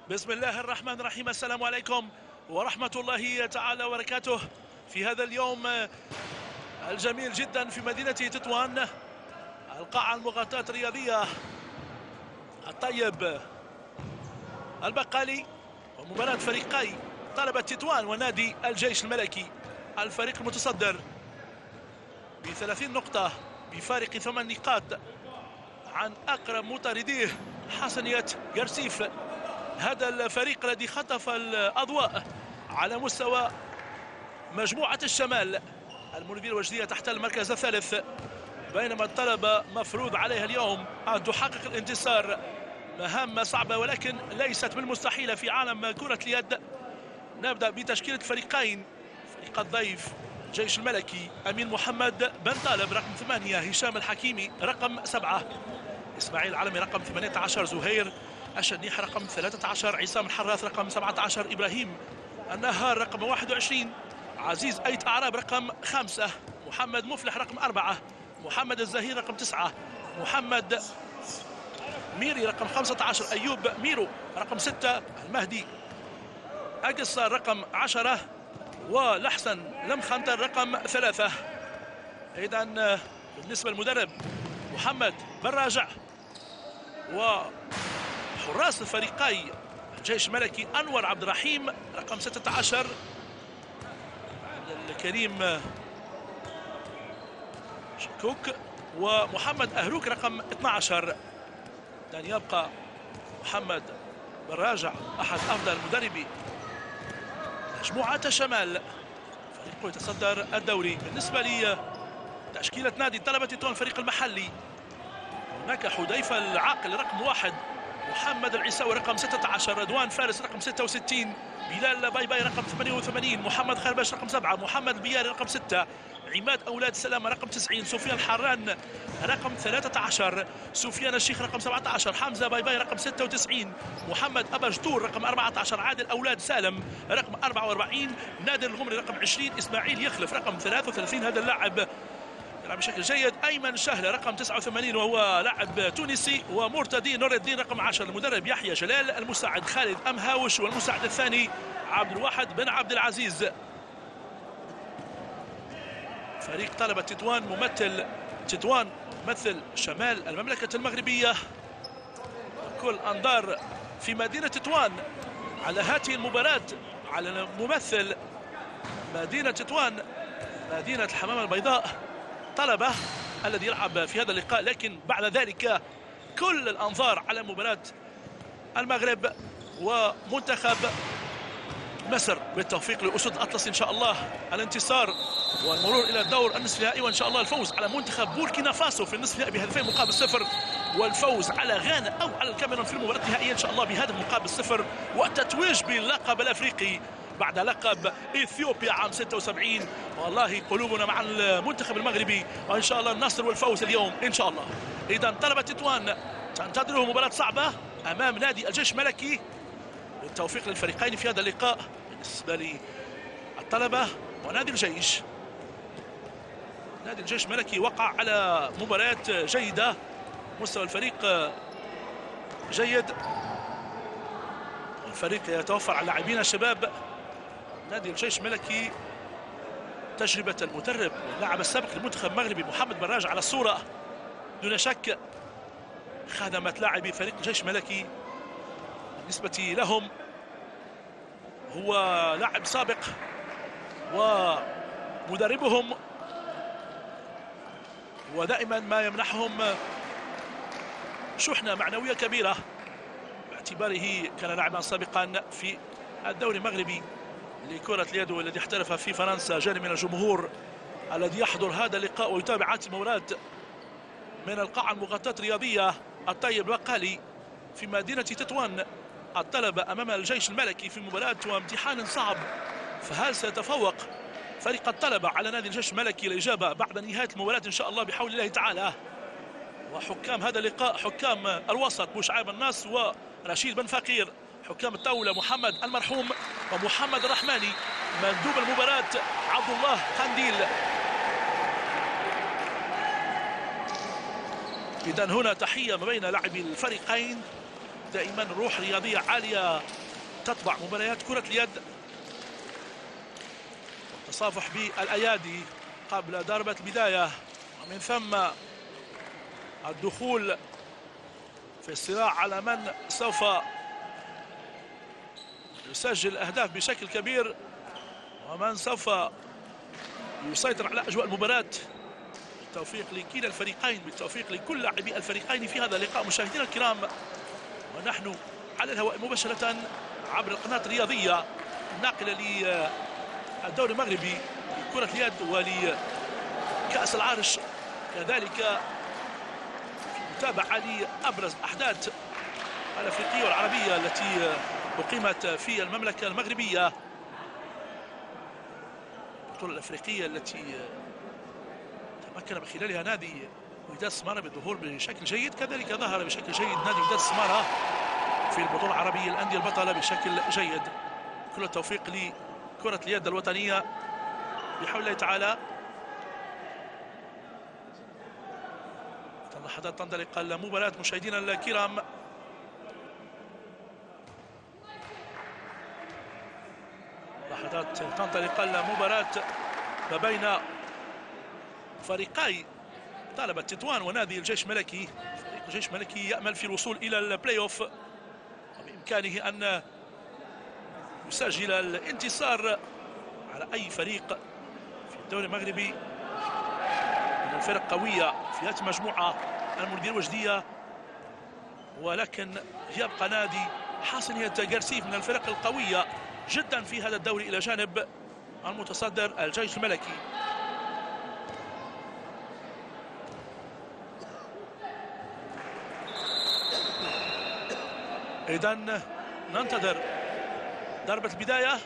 بسم الله الرحمن الرحيم. السلام عليكم ورحمة الله تعالى وبركاته. في هذا اليوم الجميل جدا في مدينة تطوان، القاعة المغطاة الرياضية الطيب البقالي، ومباراة فريقي طلبة تطوان ونادي الجيش الملكي. الفريق المتصدر ب30 نقطة بفارق 8 نقاط عن أقرب مطارديه حسنية قرسيف. هذا الفريق الذي خطف الأضواء على مستوى مجموعة الشمال. المنوفية الوجدية تحت المركز الثالث، بينما الطلبة مفروض عليها اليوم أن تحقق الانتصار. مهمة صعبة ولكن ليست بالمستحيلة في عالم كرة اليد. نبدأ بتشكيلة فريقين. فريق الضيف جيش الملكي: أمين محمد بن طالب رقم 8، هشام الحكيمي رقم 7، إسماعيل العلمي رقم 18، زهير الشنيح رقم 13، عصام الحراث رقم 17، إبراهيم النهار رقم 21، عزيز أيت أعراب رقم 5، محمد مفلح رقم 4، محمد الزهير رقم 9، محمد ميري رقم 15، أيوب ميرو رقم 6، المهدي أقصر رقم 10، ولحسن لمخنتر رقم 3. إذا بالنسبة للمدرب محمد بن راجع، وحراس الفريقي الجيش الملكي أنور عبد الرحيم رقم 16، الكريم شكوك، ومحمد أهروك رقم 12. لن يبقى محمد بن راجع أحد أفضل مدربي مجموعة الشمال، فريقه يتصدر الدوري. بالنسبة لي تشكيلة نادي طلبة تطوان الفريق المحلي: هناك حذيفة العاقل رقم 1، محمد العيساوي رقم 16، رضوان فارس رقم 66، بلال باي رقم 88، محمد خربش رقم 7، محمد البياري رقم 6، عماد أولاد سلامة رقم 90، سفيان حران رقم 13، سفيان الشيخ رقم 17، حمزة باي رقم 96، محمد أبا جدور رقم 14، عادل أولاد سالم رقم 44، نادر الغمري رقم 20، إسماعيل يخلف رقم 33. هذا اللاعب يلعب بشكل جيد. أيمن شهلة رقم 89 وهو لاعب تونسي، ومرتدي نور الدين رقم 10. المدرب يحيى جلال، المساعد خالد أمهاوش، والمساعد الثاني عبد الواحد بن عبد العزيز. فريق طلبة تطوان ممثل تطوان، ممثل شمال المملكة المغربية. كل أنظار في مدينة تطوان على هذه المباراة، على ممثل مدينة تطوان، مدينة الحمامة البيضاء طلبة الذي يلعب في هذا اللقاء. لكن بعد ذلك كل الأنظار على مباراة المغرب ومنتخب مصر. بالتوفيق لأسود أطلس إن شاء الله الانتصار والمرور إلى الدور النصف النهائي، وإن شاء الله الفوز على منتخب بوركينا فاسو في النصف النهائي بهدفين مقابل 0، والفوز على غانا أو على الكاميرون في المباراة النهائية إن شاء الله بهدف مقابل 0، والتتويج باللقب الأفريقي بعد لقب إثيوبيا عام 76. والله قلوبنا مع المنتخب المغربي، وإن شاء الله النصر والفوز اليوم إن شاء الله. إذا طلبة تطوان تنتظره مباراة صعبة أمام نادي الجيش الملكي. بالتوفيق للفريقين في هذا اللقاء. بالنسبة للطلبة ونادي الجيش، نادي الجيش الملكي وقع على مباريات جيدة، مستوى الفريق جيد، الفريق يتوفر على لاعبين الشباب. نادي الجيش الملكي تجربة المدرب اللاعب السابق للمنتخب المغربي محمد بن راجع على الصورة دون شك خدمت لاعبي فريق الجيش الملكي. بالنسبة لهم هو لاعب سابق، ومدربهم ودائما ما يمنحهم شحنة معنوية كبيرة، باعتباره كان لاعبا سابقا في الدوري المغربي لكرة اليد، والذي احترف في فرنسا، جانب من الجمهور الذي يحضر هذا اللقاء ويتابع هذه المباراة من القاعة المغطاة الرياضية الطيب البقالي في مدينة تطوان. الطلبة أمام الجيش الملكي في مباراة وامتحان صعب، فهل سيتفوق فريق الطلبة على نادي الجيش الملكي؟ الإجابة بعد نهاية المباراة إن شاء الله بحول الله تعالى. وحكام هذا اللقاء حكام الوسط بوشعيب الناس ورشيد بن فقير، حكام الطاولة محمد المرحوم ومحمد الرحماني، مندوب المباراة عبد الله قنديل. إذا هنا تحية ما بين لاعبي الفريقين، دائما روح رياضية عالية تطبع مباريات كرة اليد. تصافح بالأيادي قبل ضربة البداية، ومن ثم الدخول في الصراع على من سوف يسجل أهداف بشكل كبير ومن سوف يسيطر على أجواء المباراة. بالتوفيق لكلا الفريقين، بالتوفيق لكل لاعبي الفريقين في هذا اللقاء. مشاهدينا الكرام، ونحن على الهواء مباشرة عبر القناة الرياضية الناقلة للدوري المغربي لكرة اليد ولكأس العرش، كذلك متابعة لأبرز الأحداث الأفريقية والعربية التي أقيمت في المملكة المغربية. البطولة الأفريقية التي تمكن من خلالها نادي وداد السمارة بالظهور بشكل جيد، كذلك ظهر بشكل جيد نادي وداد السمارة في البطولة العربية الأندية البطلة بشكل جيد. كل التوفيق لكرة اليد الوطنية بحول الله تعالى. لحظات تنطلق المباراة مشاهدينا الكرام. لحظات تنطلق المباراة ما بين فريقي طلبة تطوان ونادي الجيش الملكي. فريق الجيش الملكي يأمل في الوصول إلى البلاي أوف، وبإمكانه أن يسجل الانتصار على أي فريق في الدوري المغربي من الفرق قوية في هذه المجموعة المدير وجدية، ولكن يبقى نادي حصنية قرسيف من الفرق القوية جدا في هذا الدوري إلى جانب المتصدر الجيش الملكي. إذن ننتظر ضربة البداية.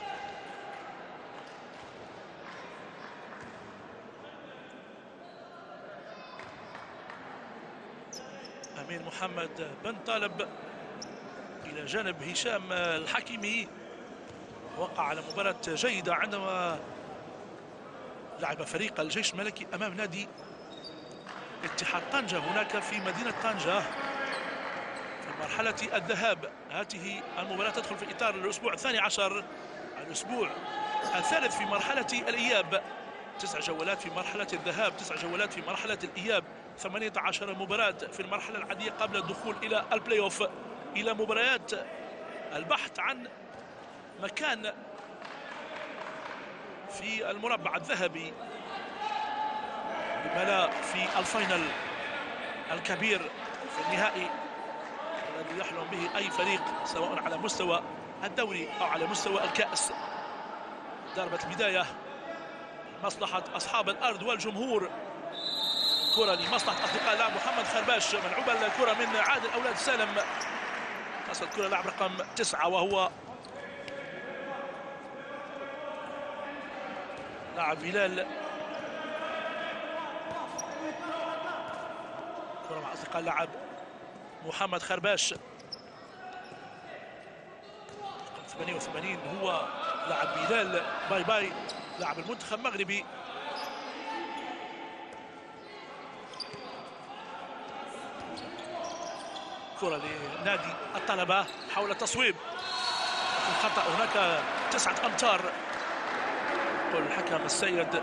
أمين محمد بن طالب إلى جانب هشام الحكيمي. وقع على مباراة جيدة عندما لعب فريق الجيش الملكي أمام نادي اتحاد طنجة هناك في مدينة طنجة في مرحلة الذهاب. هذه المباراة تدخل في إطار الأسبوع الثاني عشر، الأسبوع الثالث في مرحلة الإياب. 9 جولات في مرحلة الذهاب، 9 جولات في مرحلة الإياب، 18 مباراة في المرحلة العادية قبل الدخول إلى البلاي أوف، إلى مباريات البحث عن مكان في المربع الذهبي، لما لا في الفاينل الكبير في النهائي الذي يحلم به أي فريق سواء على مستوى الدوري أو على مستوى الكأس. ضربة البداية مصلحة أصحاب الأرض والجمهور. كرة لمصلحة أصدقاء اللاعب محمد خرباش، ملعوبة الكرة من عادل أولاد سالم. تصل كرة لاعب رقم 9 وهو لاعب هلال. كرة مع أصدقاء اللاعب محمد خرباش رقم 88 هو لاعب هلال. باي باي لاعب المنتخب المغربي. كرة لنادي الطلبة حول التصويب، الخطأ هناك 9 أمتار يقول الحكم السيد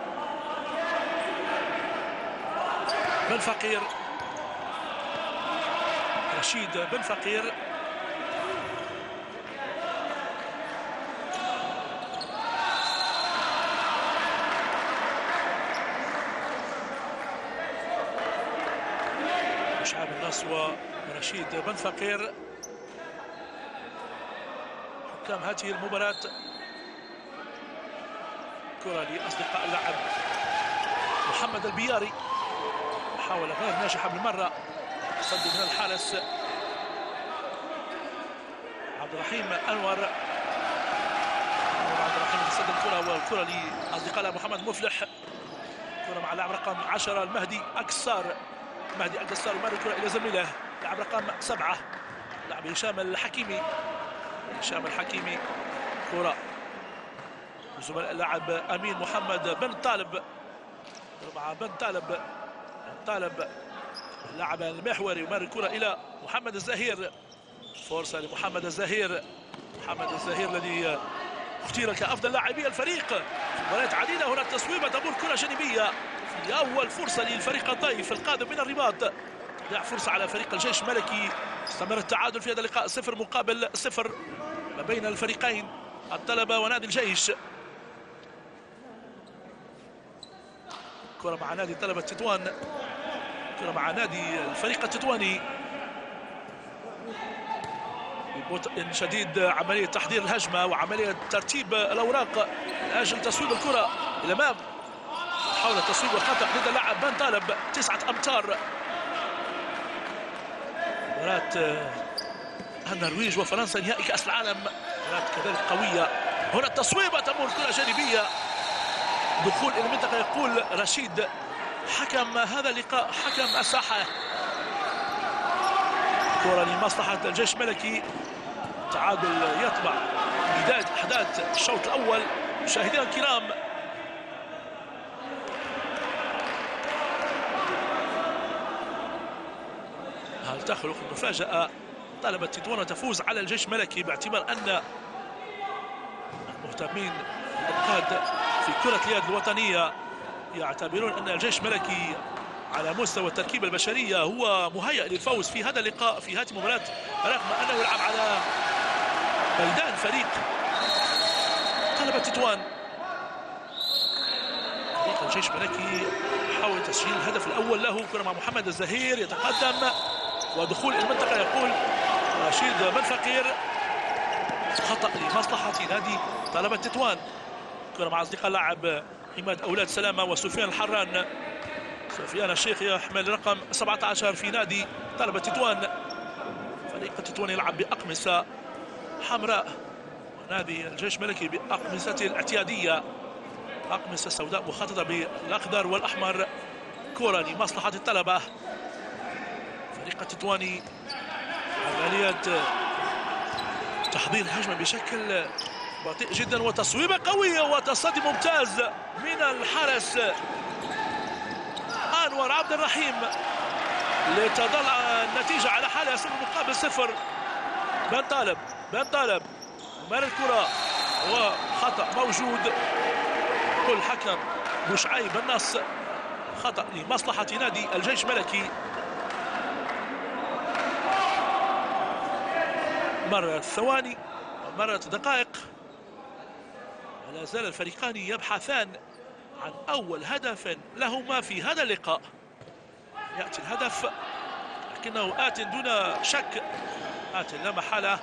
بن فقير، رشيد بن فقير. شعب الناس ورشيد بن فقير حكام هذه المباراة. كرة لأصدقاء اللاعب محمد البياري، محاولة غير ناجحة بالمرة، تصدي من الحارس عبد الرحيم أنور. عبد الرحيم يتصدى الكرة، والكرة لأصدقاء محمد مفلح. كرة مع اللاعب رقم 10 المهدي أكسار. مهدي أكسار يمر الكرة إلى زميله لاعب رقم 7 لاعب هشام الحكيمي. هشام الحكيمي كرة زملاء اللاعب أمين محمد بن طالب مع بن طالب اللاعب المحوري، يمر الكرة إلى محمد الزهير. فرصة لمحمد الزهير. محمد الزهير الذي اختير كأفضل لاعبي الفريق. مباريات عديدة، هنا التصويبة تمر كرة جانبية في أول فرصة للفريق الضيف القادم من الرباط. تضيع فرصة على فريق الجيش الملكي. استمر التعادل في هذا اللقاء 0-0 ما بين الفريقين الطلبة ونادي الجيش. كرة مع نادي طلبة تطوان، كرة مع نادي الفريق التطواني. ببطء شديد عملية تحضير الهجمة وعملية ترتيب الأوراق من أجل تصويب الكرة إلى الأمام. حاول التصويب وخطأ ضد اللاعب بن طالب 9 أمتار. مباراة النرويج وفرنسا نهائي كأس العالم، مباراة كذلك قوية. هنا التصويبة تمر كرة جانبية، دخول إلى المنطقة يقول رشيد حكم هذا اللقاء، حكم الساحة. كرة لمصلحة الجيش الملكي. تعادل يتبع بداية أحداث الشوط الأول. مشاهدينا الكرام، هل تخلق المفاجأة؟ طلبة تطوان تفوز على الجيش الملكي باعتبار أن المهتمين بالنقاد في كرة اليد الوطنية يعتبرون أن الجيش الملكي على مستوى التركيبة البشرية هو مهيأ للفوز في هذا اللقاء، في هذه المباراة، رغم أنه يلعب على ميدان فريق طلبة تطوان. فريق الجيش الملكي حاول تسجيل الهدف الأول له. كرة مع محمد الزهير يتقدم ودخول المنطقة يقول رشيد بن فقير. خطأ لمصلحة نادي طلبة تطوان. كرة مع أصدقاء اللاعب حماد أولاد سلامة وسفيان الحران. سفيان الشيخ يحمل رقم 17 في نادي طلبة تطوان. فريق تطوان يلعب بأقمصة حمراء ونادي الجيش الملكي بأقمصته الاعتيادية، أقمصة سوداء مخططة بالأخضر والأحمر. كرة لمصلحة الطلبة. فريق التطواني عملية تحضير هجمة بشكل بطيء جدا وتصويبة قوية وتصدي ممتاز من الحارس أنور عبد الرحيم لتظل النتيجة على حالها 0-0. بن طالب مر الكرة وخطأ موجود. كل حكم بوشعيب النص. خطأ لمصلحة نادي الجيش الملكي. مرت ثواني ومرت دقائق، ولا زال الفريقان يبحثان عن أول هدف لهما في هذا اللقاء. يأتي الهدف لكنه آت دون شك، آت لا محالة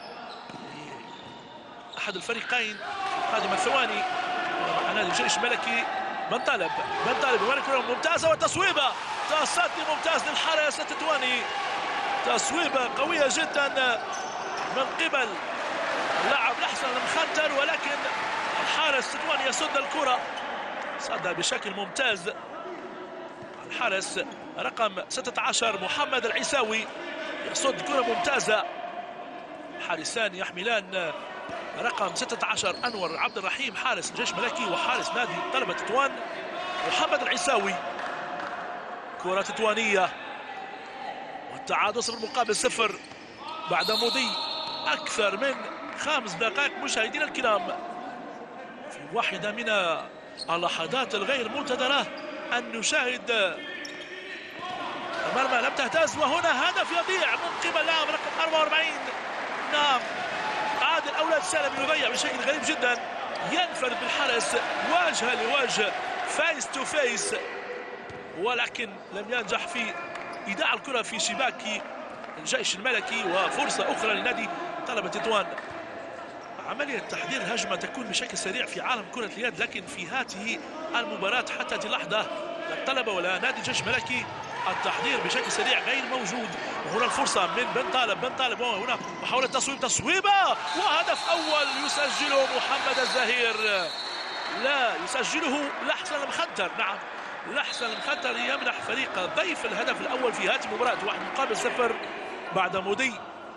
أحد الفريقين قادم الثواني مع نادي الجيش الملكي. بن طالب كرة ممتازة وتصويبة تصدي ممتاز للحارس التطواني. تصويبة قوية جدا من قبل اللاعب الأحسن المخنتر، ولكن الحارس التطواني يصد الكرة، صدها بشكل ممتاز. الحارس رقم 16 محمد العيساوي يصد كرة ممتازة. حارسان يحملان رقم 16 أنور عبد الرحيم حارس الجيش الملكي وحارس نادي طلبة تطوان محمد العيساوي. كرة تطوانية والتعادل 0-0 بعد مضي أكثر من 5 دقائق. مشاهدينا الكرام، في واحدة من اللحظات الغير منتظرة أن نشاهد المرمى لم تهتز، وهنا هدف يضيع من قبل لاعب رقم 44. نعم، عادل أولاد سالم يضيع بشكل غريب جدا، ينفرد بالحارس وجها لوجه فيس تو فيس، ولكن لم ينجح في إيداع الكرة في شباك الجيش الملكي. وفرصة أخرى لنادي طلبة تطوان. عملية تحضير الهجمة تكون بشكل سريع في عالم كرة اليد، لكن في هذه المباراة حتى هذه اللحظة لا الطلبة ولا نادي الجيش الملكي التحضير بشكل سريع غير موجود. وهنا الفرصة من بن طالب وهنا محاولة تصويبة وهدف أول يسجله محمد الزهير. لا يسجله لحسن المخنتر. نعم، لحسن المخنتر يمنح فريق ضيف الهدف الأول في هذه المباراة 1-0 بعد مضي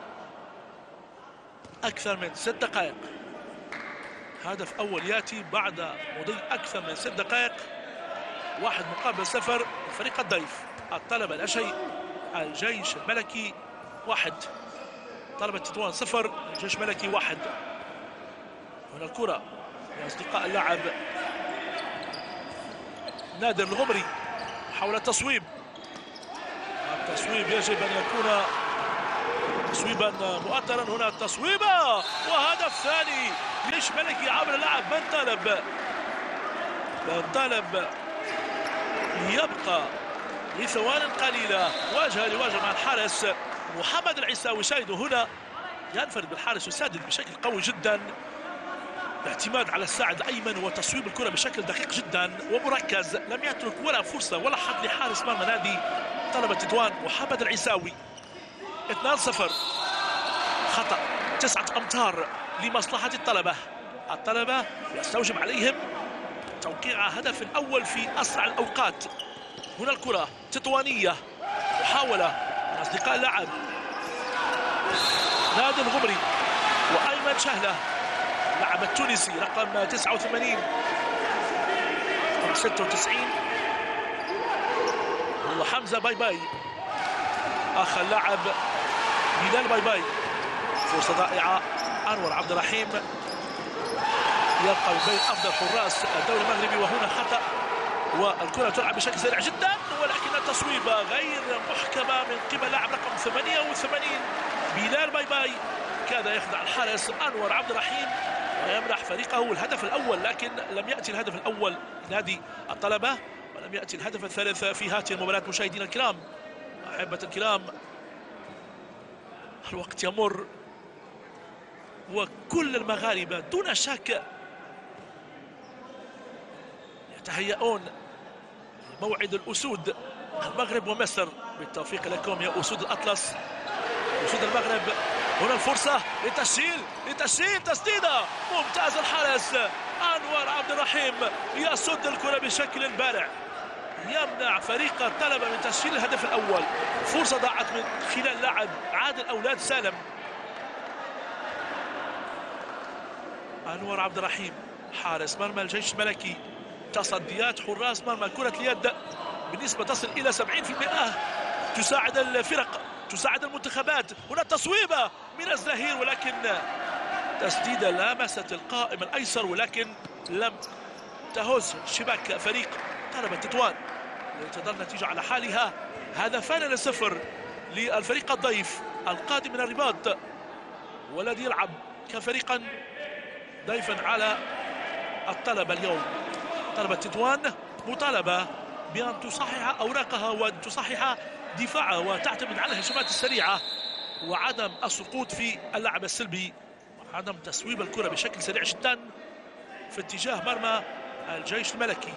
أكثر من 6 دقائق. هدف أول يأتي بعد مضي أكثر من 6 دقائق. 1-0 الفريق الضيف الطلبة لا شيء، الجيش الملكي 1. طلبة تطوان 0 جيش ملكي 1. هنا الكرة لأصدقاء اللاعب نادر الغمري حول التصويب. التصويب يجب أن يكون تصويبا مؤثرا. هنا تصويبة وهدف ثاني جيش ملكي عبر اللاعب بن طالب يبقى لثوان قليلة وجها لوجه مع الحارس محمد العيساوي. شاهدوا هنا ينفرد بالحارس ويسدد بشكل قوي جدا، الاعتماد على الساعد الايمن وتصويب الكره بشكل دقيق جدا ومركز، لم يترك ولا فرصه ولا حد لحارس مرمى نادي طلبة تطوان محمد العيساوي. 2-0 خطا 9 أمتار لمصلحه الطلبه يستوجب عليهم توقيع هدف الاول في اسرع الاوقات. هنا الكره تطوانيه، محاوله من اصدقاء اللاعب نادر الغمري وايمن شهله اللاعب التونسي رقم 89 رقم 96 هو حمزه باي اخ اللاعب بلال باي. فرصه ضائعه. انور عبد الرحيم يبقى من بين افضل حراس الدوري المغربي وهنا خطا، والكره تلعب بشكل سريع جدا ولكن التصويبه غير محكمه من قبل لاعب رقم 88 بلال باي. كاد يخدع الحارس انور عبد الرحيم ويمنح فريقه الهدف الاول، لكن لم ياتي الهدف الاول لنادي الطلبه ولم ياتي الهدف الثالث في هذه المباراه. مشاهدينا الكرام احبه الكرام، الوقت يمر وكل المغاربه دون شك يتهيئون موعد الاسود المغرب ومصر. بالتوفيق لكم يا اسود الاطلس اسود المغرب. هنا الفرصه لتسجيل تسديده ممتاز. الحارس انور عبد الرحيم يصد الكره بشكل بارع، يمنع فريق الطلبه من تسجيل الهدف الاول. فرصه ضاعت من خلال لاعب عادل اولاد سالم. انور عبد الرحيم حارس مرمى الجيش الملكي. تصديات حراس مرمى كره اليد بنسبه تصل الى 70% تساعد الفرق، تساعد المنتخبات. هنا تصويبه من الزهير ولكن تسديده لامست القائم الايسر ولكن لم تهز شباك فريق طلبة تطوان لتظل النتيجه على حالها. هدفان ل0 للفريق الضيف القادم من الرباط والذي يلعب كفريقا ضيفا على الطلبه اليوم. طلبة تطوان مطالبه بان تصحح اوراقها وان تصحح دفاعها وتعتمد على الهجمات السريعه وعدم السقوط في اللعب السلبي وعدم تسويب الكره بشكل سريع جدا في اتجاه مرمى الجيش الملكي.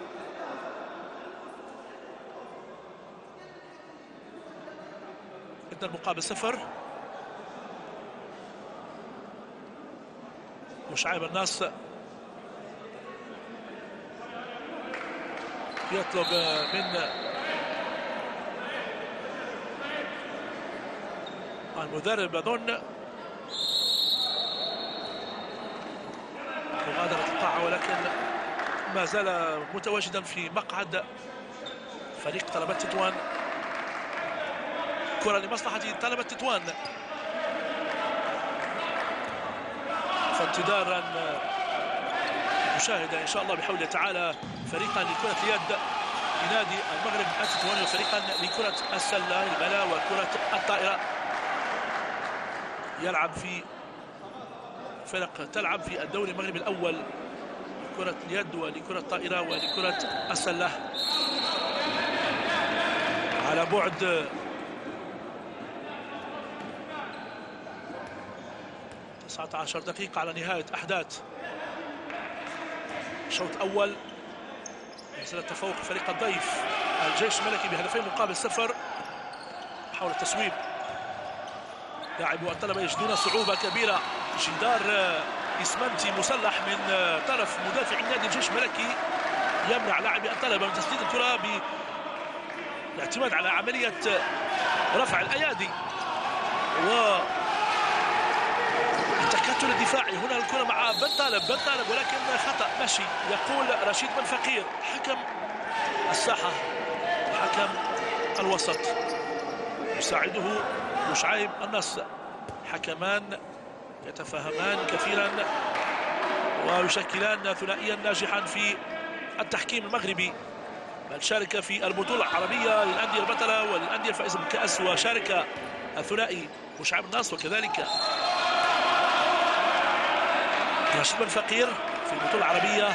إذن المقابل 0. مشعب الناس يطلب من المدرب اظن مغادرة القاعة ولكن ما زال متواجدا في مقعد فريق طلبة تطوان. كرة لمصلحة طلبة تطوان فانتظارا مشاهدة ان شاء الله بحول الله تعالى فريقا لكرة اليد لنادي المغرب التطواني وفريقا لكرة السلة البلا وكرة الطائرة. يلعب في فرق تلعب في الدوري المغربي الاول لكرة اليد ولكرة الطائرة ولكرة السلة. على بعد 19 دقيقة على نهاية أحداث شوط أول، يزال التفوق فريق الضيف الجيش الملكي بهدفين مقابل 0. حول التسويب لاعبو الطلبة يجدون صعوبة كبيرة. جدار إسمنتي مسلح من طرف مدافع نادي الجيش الملكي يمنع لاعبي الطلبة من تسديد الكرة بالاعتماد على عملية رفع الأيادي و التكتل الدفاعي. هنا الكرة مع بن طالب ولكن خطأ مشي يقول رشيد بن فقير حكم الساحة حكم الوسط يساعده مشعيب النص. حكمان يتفاهمان كثيرا ويشكلان ثنائيا ناجحا في التحكيم المغربي، بل شارك في البطولة العربية للأندية البطلة والأندية الفائزة بالكأس، وشارك الثنائي مشعب النصر وكذلك رشيد بن فقير في البطولة العربية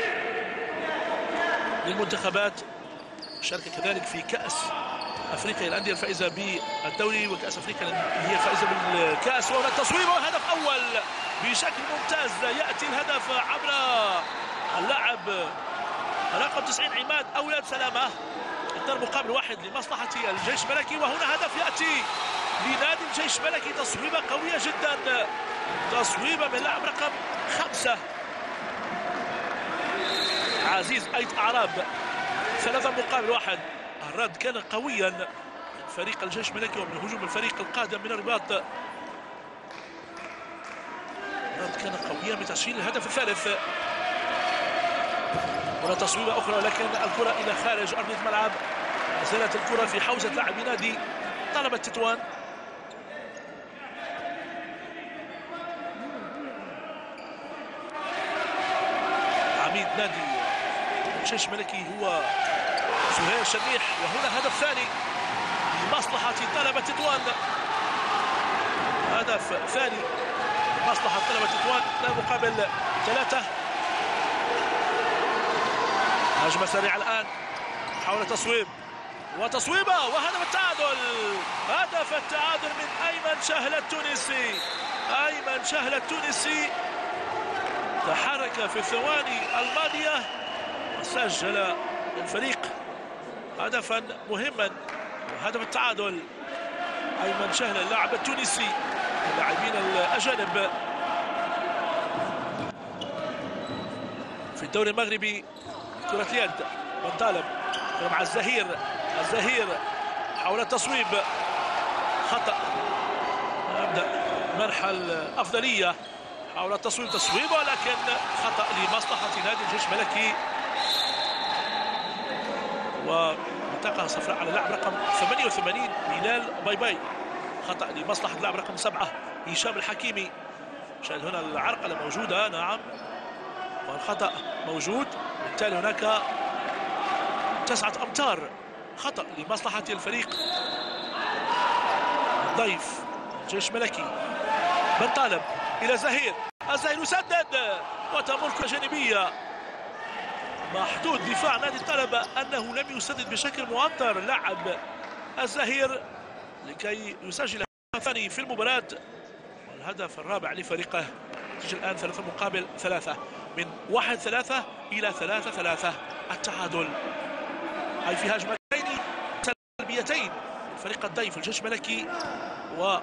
للمنتخبات. شارك كذلك في كأس أفريقيا الأندية الفائزة بالدوري وكأس أفريقيا هي الفائزة بالكأس. وهنا التصويب وهدف أول بشكل ممتاز. يأتي الهدف عبر اللاعب رقم 90 عماد أولاد سلامة. الضرب مقابل واحد لمصلحة الجيش الملكي، وهنا هدف يأتي لنادي الجيش الملكي. تصويبة قوية جدا، تصويبة من لاعب رقم 5 عزيز أيت أعراب. 3 مقابل 1. الرد كان قويا من فريق الجيش الملكي ومن هجوم الفريق القادم من الرباط. الرد كان قويا بتسجيل الهدف الثالث. هنا تصويبة أخرى ولكن الكرة إلى خارج أرضية الملعب. زالت الكرة في حوزة لاعبي نادي طلبة تطوان. عميد نادي الجيش الملكي هو سهير شميح، وهنا هدف ثاني لمصلحة طلبة تطوان. هدف ثاني لمصلحة طلبة تطوان. 2 مقابل 3. هجمة سريعة الآن، حول تصويب وتصويبة وهدف التعادل. هدف التعادل من أيمن شهل التونسي. أيمن شهل التونسي تحرك في الثواني الماضية وسجل الفريق هدفا مهما، هدف التعادل. أيمن شهل اللاعب التونسي، اللاعبين الأجانب في الدوري المغربي كرة اليد. بن طالب مع الزهير. الزهير حول التصويب، خطأ. نبدأ منح الأفضلية حول التصويب، تصويب ولكن خطأ لمصلحة نادي الجيش الملكي. ومنطقة صفراء على اللاعب رقم 88 بلال باي. خطأ لمصلحة اللاعب رقم 7 هشام الحكيمي. شاهد هنا العرقلة موجودة، نعم، والخطأ موجود، بالتالي هناك 9 أمتار. خطأ لمصلحة الفريق الضيف الجيش الملكي. بن طالب إلى زهير. الزهير يسدد وتمر كرة جانبية. محدود دفاع نادي الطلبة أنه لم يسدد بشكل مؤطر لاعب الزهير لكي يسجل الهدف الثاني في المباراة والهدف الرابع لفريقه. تجي الآن 3 مقابل 3، من 1-3 إلى 3-3. التعادل أي في هجمتين سلبيتين فريق الضيف الجيش الملكي و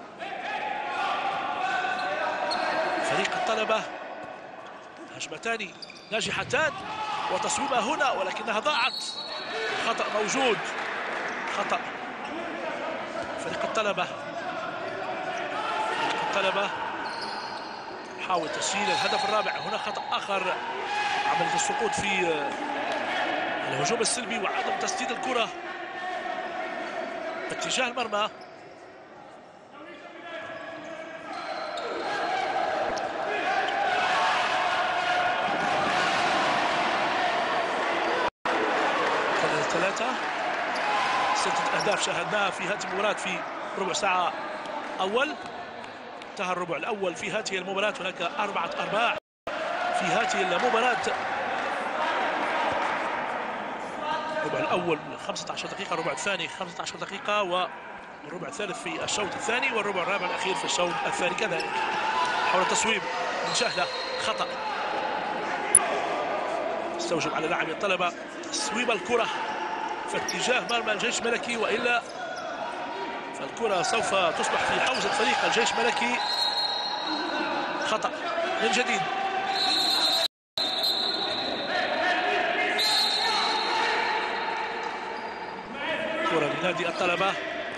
فريق الطلبة. هجمتان ناجحتان وتصويبها هنا ولكنها ضاعت. خطأ موجود، خطأ فريق الطلبة. فريق الطلبة حاول تسجيل الهدف الرابع. هنا خطأ آخر، عملية السقوط في الهجوم السلبي وعدم تسديد الكرة اتجاه المرمى. ثلاثة 6 أهداف شاهدناها في هذه المباراة في ربع ساعة أول. انتهى الربع الأول في هذه المباراة. هناك 4 أرباع في هذه المباراة. الربع الأول 15 دقيقة، الربع الثاني 15 دقيقة، والربع الثالث في الشوط الثاني، والربع الرابع الأخير في الشوط الثاني كذلك. حول التصويب من شهلة، خطأ. استوجب على لاعب الطلبة تصويب الكرة في اتجاه مرمى الجيش الملكي، وإلا فالكرة سوف تصبح في حوزة فريق الجيش الملكي. خطأ من جديد. كرة لنادي الطلبة،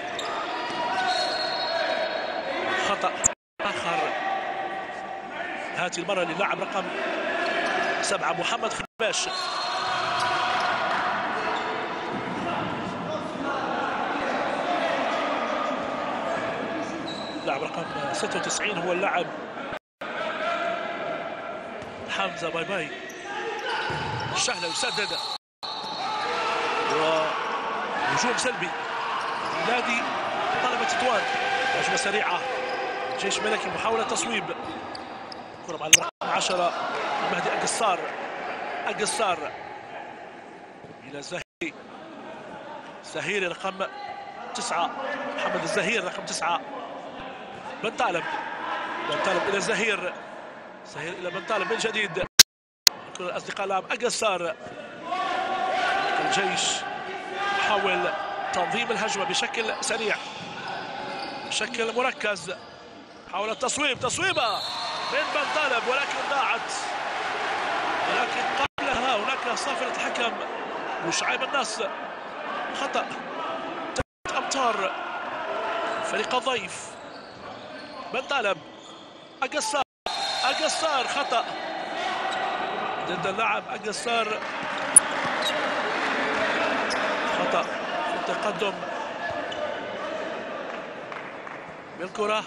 خطأ آخر هذه المرة للاعب رقم 7 محمد خباش. لاعب رقم 96 هو اللاعب حمزة باي باي. الشهلة يسدد وهجوم سلبي نادي طلبة تطوان. هجمة سريعة جيش ملكي، محاولة تصويب، كرة مع الرقم 10 مهدي أقصار إلى زهيري رقم 9، محمد الزهير رقم 9، بن طالب إلى زهير إلى بن طالب من جديد. كل الأصدقاء لاعب أقصار. الجيش يحاول تنظيم الهجمة بشكل سريع، بشكل مركز. حاول تصويبة من بن طالب ولكن ضاعت، ولكن قبلها هناك صافرة الحكم وشعيب النص. خطأ 3 أمتار فريق الضيف. بن طالب أقصار خطأ ضد اللاعب أقصار، خطأ في التقدم بالكرة.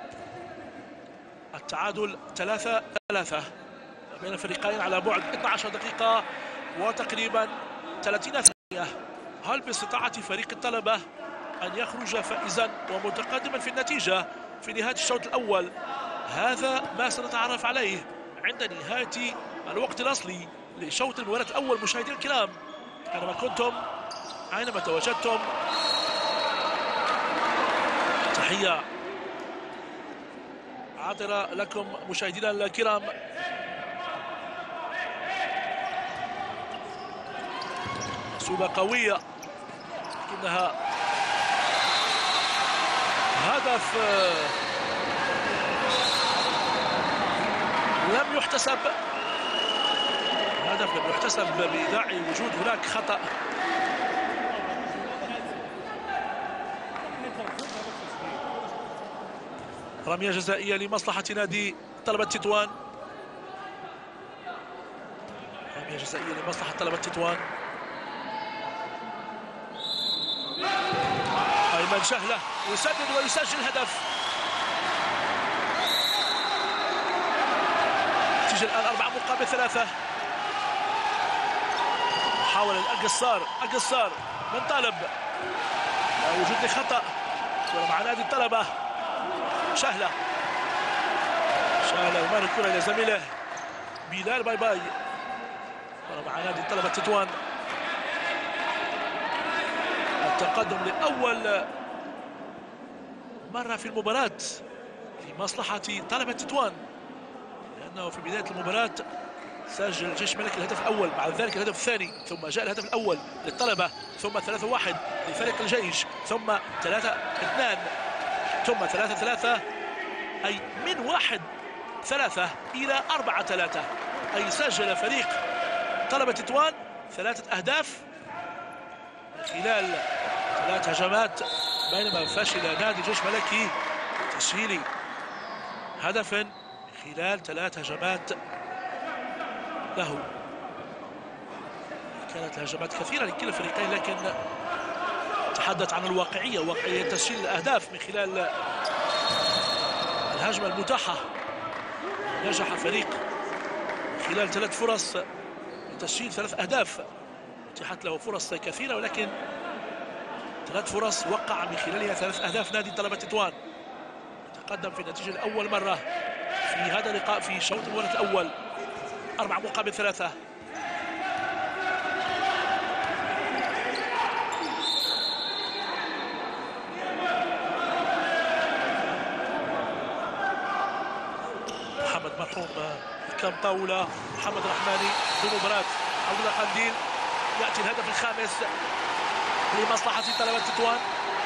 التعادل 3-3 بين الفريقين على بعد 12 دقيقة وتقريبا 30 ثانية. هل باستطاعة فريق الطلبة أن يخرج فائزا ومتقدما في النتيجة في نهاية الشوط الأول؟ هذا ما سنتعرف عليه عند نهاية الوقت الأصلي لشوط المباراة الأول. مشاهدينا الكرام، أينما كنتم، أينما تواجدتم، تحية عاطرة لكم مشاهدينا الكرام. صوبة قوية لكنها هدف لم يحتسب، بداعي وجود هناك خطأ. رمية جزائية لمصلحة نادي طلبة تطوان. رمية جزائية لمصلحة طلبة تطوان. أيمن شهلة يسدد ويسجل هدف. تيجي الآن 4-3. محاولة أقصار من طالب، وجود لخطأ مع نادي الطلبة. شهلة يمر الكرة إلى زميله بلال باي باي مع نادي طلبة تطوان. التقدم لأول مرة في المباراة لمصلحة طلبة تطوان، لأنه في بداية المباراة سجل الجيش الملكي الهدف الأول، بعد ذلك الهدف الثاني، ثم جاء الهدف الأول للطلبة، ثم 3-1 لفريق الجيش، ثم 3-2، ثم 3-3، أي من 1-3 إلى 4-3، أي سجل فريق طلبة تطوان 3 أهداف خلال 3 هجمات، بينما فشل نادي الجيش الملكي تسجيل هدف خلال 3 هجمات له. كانت الهجمات كثيرة لكلا الفريقين، لكن تحدث عن واقعية تسجيل الأهداف من خلال الهجمة المتاحة. نجح فريق خلال 3 فرص لتسجيل 3 أهداف، اتيحت له فرص كثيرة، ولكن 3 فرص وقع من خلالها 3 أهداف نادي طلبة تطوان. تقدم في النتيجة لأول مرة في هذا اللقاء في شوط المباراة الأول 4-3. محمد مرحوم كم طاولة، محمد رحماني في مباراة عبد الله قنديل. يأتي الهدف الخامس لمصلحة طلبة تطوان.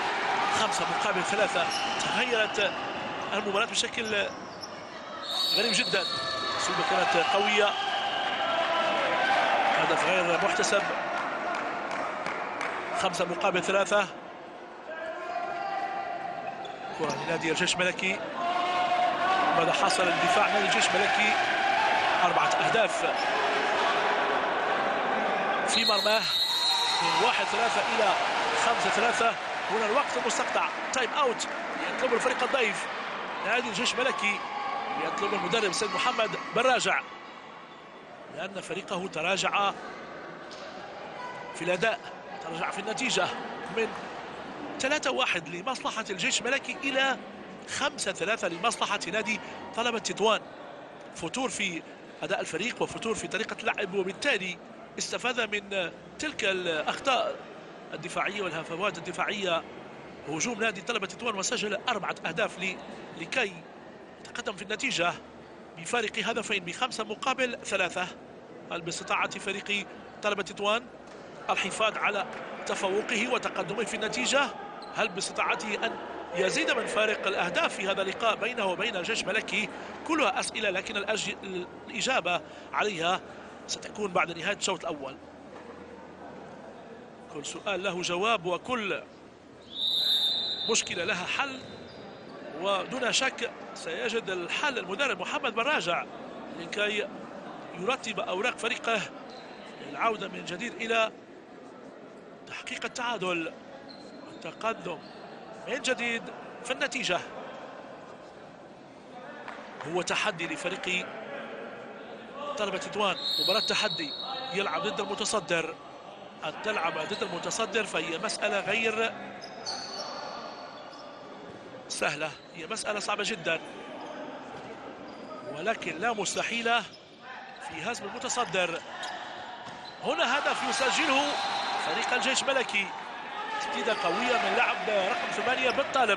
5-3. تغيرت المباراة بشكل غريب جدا. الصوبة كانت قوية، هدف غير محتسب. 5-3. كرة لنادي الجيش الملكي. ماذا حصل الدفاع نادي الجيش الملكي؟ 4 أهداف في مرماه. من 1-3 إلى 5-3. هنا الوقت المستقطع، تايم اوت يطلب الفريق الضيف نادي الجيش الملكي، يطلب المدرب سيد محمد بالراجع، لأن فريقه تراجع في الأداء، تراجع في النتيجة من 3-1 لمصلحة الجيش الملكي إلى 5-3 لمصلحة نادي طلبة تطوان. فتور في أداء الفريق وفتور في طريقة اللعب، وبالتالي استفاد من تلك الأخطاء الدفاعية والهفوات الدفاعية هجوم نادي طلبة تطوان، وسجل 4 أهداف لكي يتقدم في النتيجة بفارق هدفين ب5-3. هل باستطاعة فريق طلبة تطوان الحفاظ على تفوقه وتقدمه في النتيجة؟ هل باستطاعته أن يزيد من فارق الأهداف في هذا اللقاء بينه وبين الجيش الملكي؟ كلها أسئلة، لكن الإجابة عليها ستكون بعد نهاية الشوط الأول. كل سؤال له جواب وكل مشكلة لها حل، ودون شك سيجد الحل المدرب محمد بالراجع لكي يرتب أوراق فريقه للعودة من جديد إلى تحقيق التعادل والتقدم من جديد في النتيجة. هو تحدي لفريق طلبة تطوان، مباراة تحدي، يلعب ضد المتصدر. أن تلعب ضد المتصدر فهي مسألة غير سهلة، هي مسألة صعبة جدا، ولكن لا مستحيلة في هزم المتصدر. هنا هدف يسجله فريق الجيش الملكي، تسديدة قوية من لاعب رقم 8 بالطالب.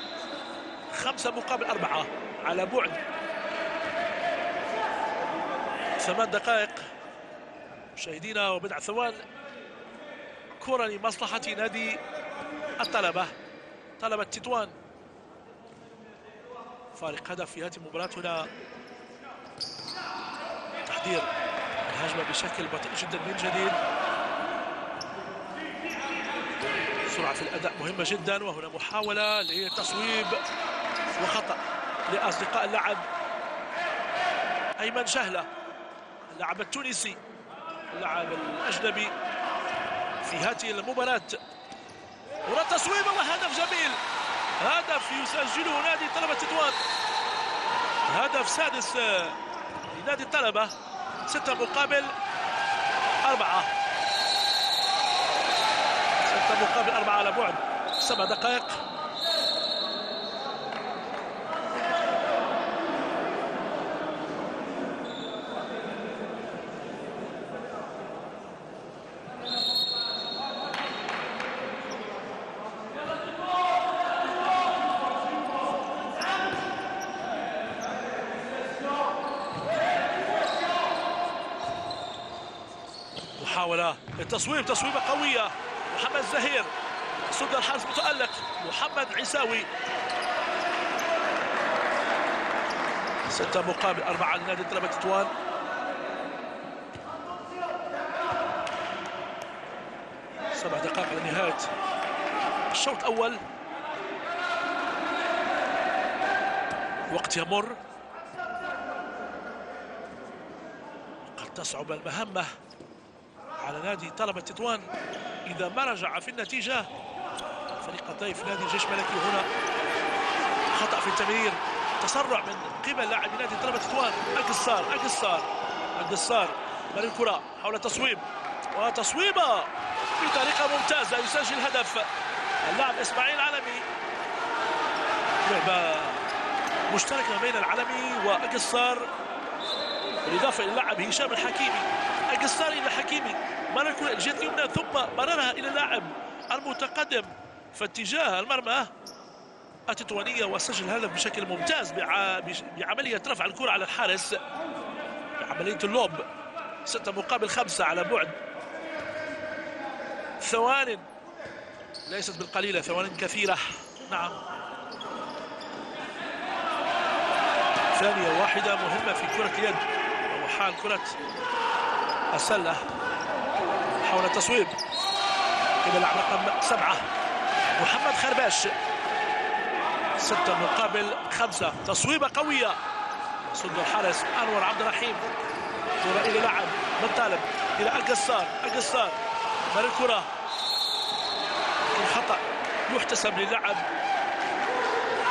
5-4 على بعد 8 دقائق مشاهدينا وبضع ثوان. كرة لمصلحة نادي الطلبة، طلبة تطوان. فارق هدف في هذه المباراة. هنا تحضير الهجمة بشكل بطيء جدا من جديد، سرعة في الأداء مهمة جدا. وهنا محاولة لتصويب وخطأ لأصدقاء اللاعب أيمن شهلة، اللاعب التونسي، اللاعب الأجنبي في هذه المباراة. هنا تصويبة وهدف جميل، هدف يسجله نادي طلبة تطوان، هدف سادس لنادي الطلبة. 6-4 6-4 على بعد 7 دقائق. محاولة التصويب، تصويبة قوية، محمد زهير صد الحارس متألق محمد عيساوي. 6-4 لنادي طلبة تطوان. سبع دقائق على نهاية الشوط الأول، وقت يمر، قد تصعب المهمة على نادي طلبة تطوان إذا ما رجع في النتيجة. فريق الضيف نادي الجيش الملكي هنا خطأ في التمرير، تسرع من قبل لاعب نادي طلبة تطوان. القصار من الكرة حول التصويب، وتصويبة بطريقة ممتازة يسجل هدف اللاعب إسماعيل العلمي. لعبة مشتركة بين العلمي وأقصار، بالإضافة إلى اللاعب هشام الحكيمي. أقصار إلى حكيمي، مر الكرة الجهة اليمنى ثم مررها إلى اللاعب المتقدم في اتجاه المرمى التطوانية، وسجل هدف بشكل ممتاز بعملية رفع الكرة على الحارس، بعملية اللوب. 6-5 على بعد ثوان ليست بالقليلة، ثوان كثيرة. نعم، ثانية واحدة مهمة في كرة اليد، وهو حال كرة السلة. حول التصويب إلى اللاعب رقم 7 محمد خرباش. 6-5، تصويبة قوية صد الحارس أنور عبد الرحيم. كرة إلى لاعب بالطالب إلى القصار مر الكرة، الخطأ يحتسب للاعب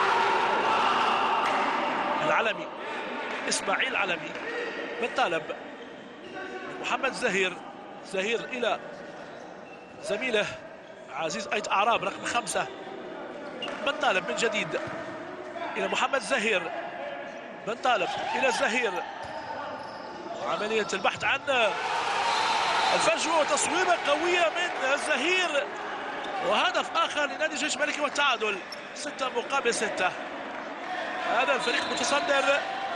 العلمي إسماعيل علمي. بن طالب، محمد زهير إلى زميله عزيز أيت أعراب رقم 5. بن طالب من جديد إلى محمد زهير. بن طالب إلى زهير، عملية البحث عن الفجوة وتصويبة قوية من زهير، وهدف آخر لنادي الجيش الملكي والتعادل 6-6. هذا الفريق متصدر،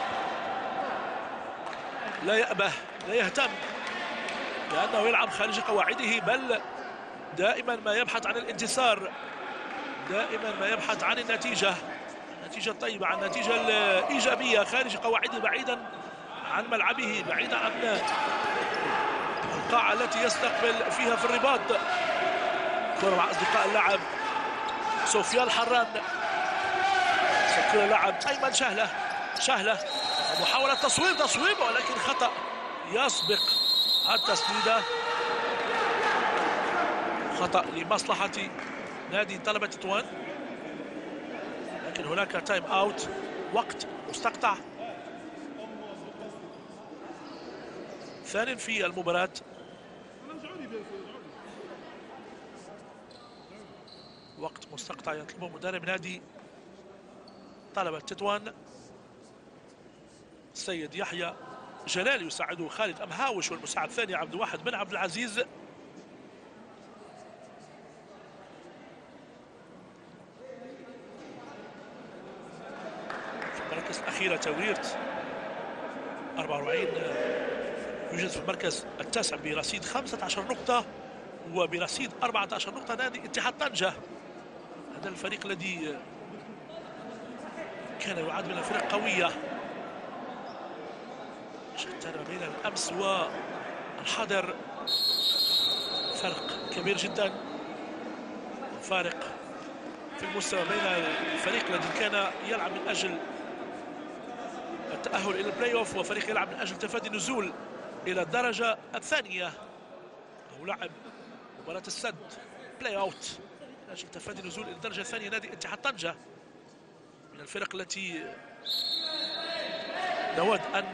لا يأبه لا يهتم لأنه يلعب خارج قواعده، بل دائما ما يبحث عن الانتصار، دائما ما يبحث عن النتيجة الطيبة، عن النتيجة الإيجابية خارج قواعده، بعيدا عن ملعبه، بعيدا عن القاعة التي يستقبل فيها في الرباط. كرة مع أصدقاء اللاعب سفيان حران، سكر اللاعب أيمن شهلة، محاولة تصويب ولكن خطأ يسبق التسديدة، خطأ لمصلحة نادي طلبة تطوان، لكن هناك تايم اوت، وقت مستقطع ثاني في المباراة. وقت مستقطع يطلبه مدرب نادي طلبة تطوان السيد يحيى جلال، يساعده خالد أمهاوش، والمساعد الثاني عبد الواحد بن عبد العزيز. في المركز الأخيرة توريرت 44 يوجد في المركز التاسع برصيد 15 نقطة، وبرصيد 14 نقطة نادي اتحاد طنجة. هذا الفريق الذي كان يعد من الفرق قوية، شتان ما بين الأمس والحاضر فرق كبير جدا، فارق في المستوى بين الفريق الذي كان يلعب من أجل التأهل إلى البلاي أوف وفريق يلعب من أجل تفادي النزول إلى الدرجة الثانية، أو لعب مباراة السد بلاي أوت من أجل تفادي النزول إلى الدرجة الثانية. نادي اتحاد طنجة من الفرق التي نود أن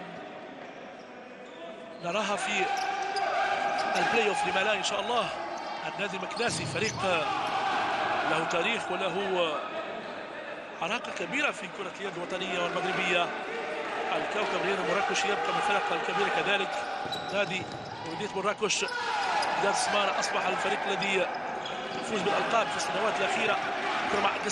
نراها في البلاي أوف، لما لا إن شاء الله. النادي المكناسي فريق له تاريخ وله علاقة كبيرة في كرة اليد الوطنية والمغربية. الكوكب رياض مراكش يبقى من الفرق الكبيرة كذلك. نادي مدينة مراكش ذات سمارة أصبح الفريق الذي يفوز بالألقاب في السنوات الأخيرة. كرة مع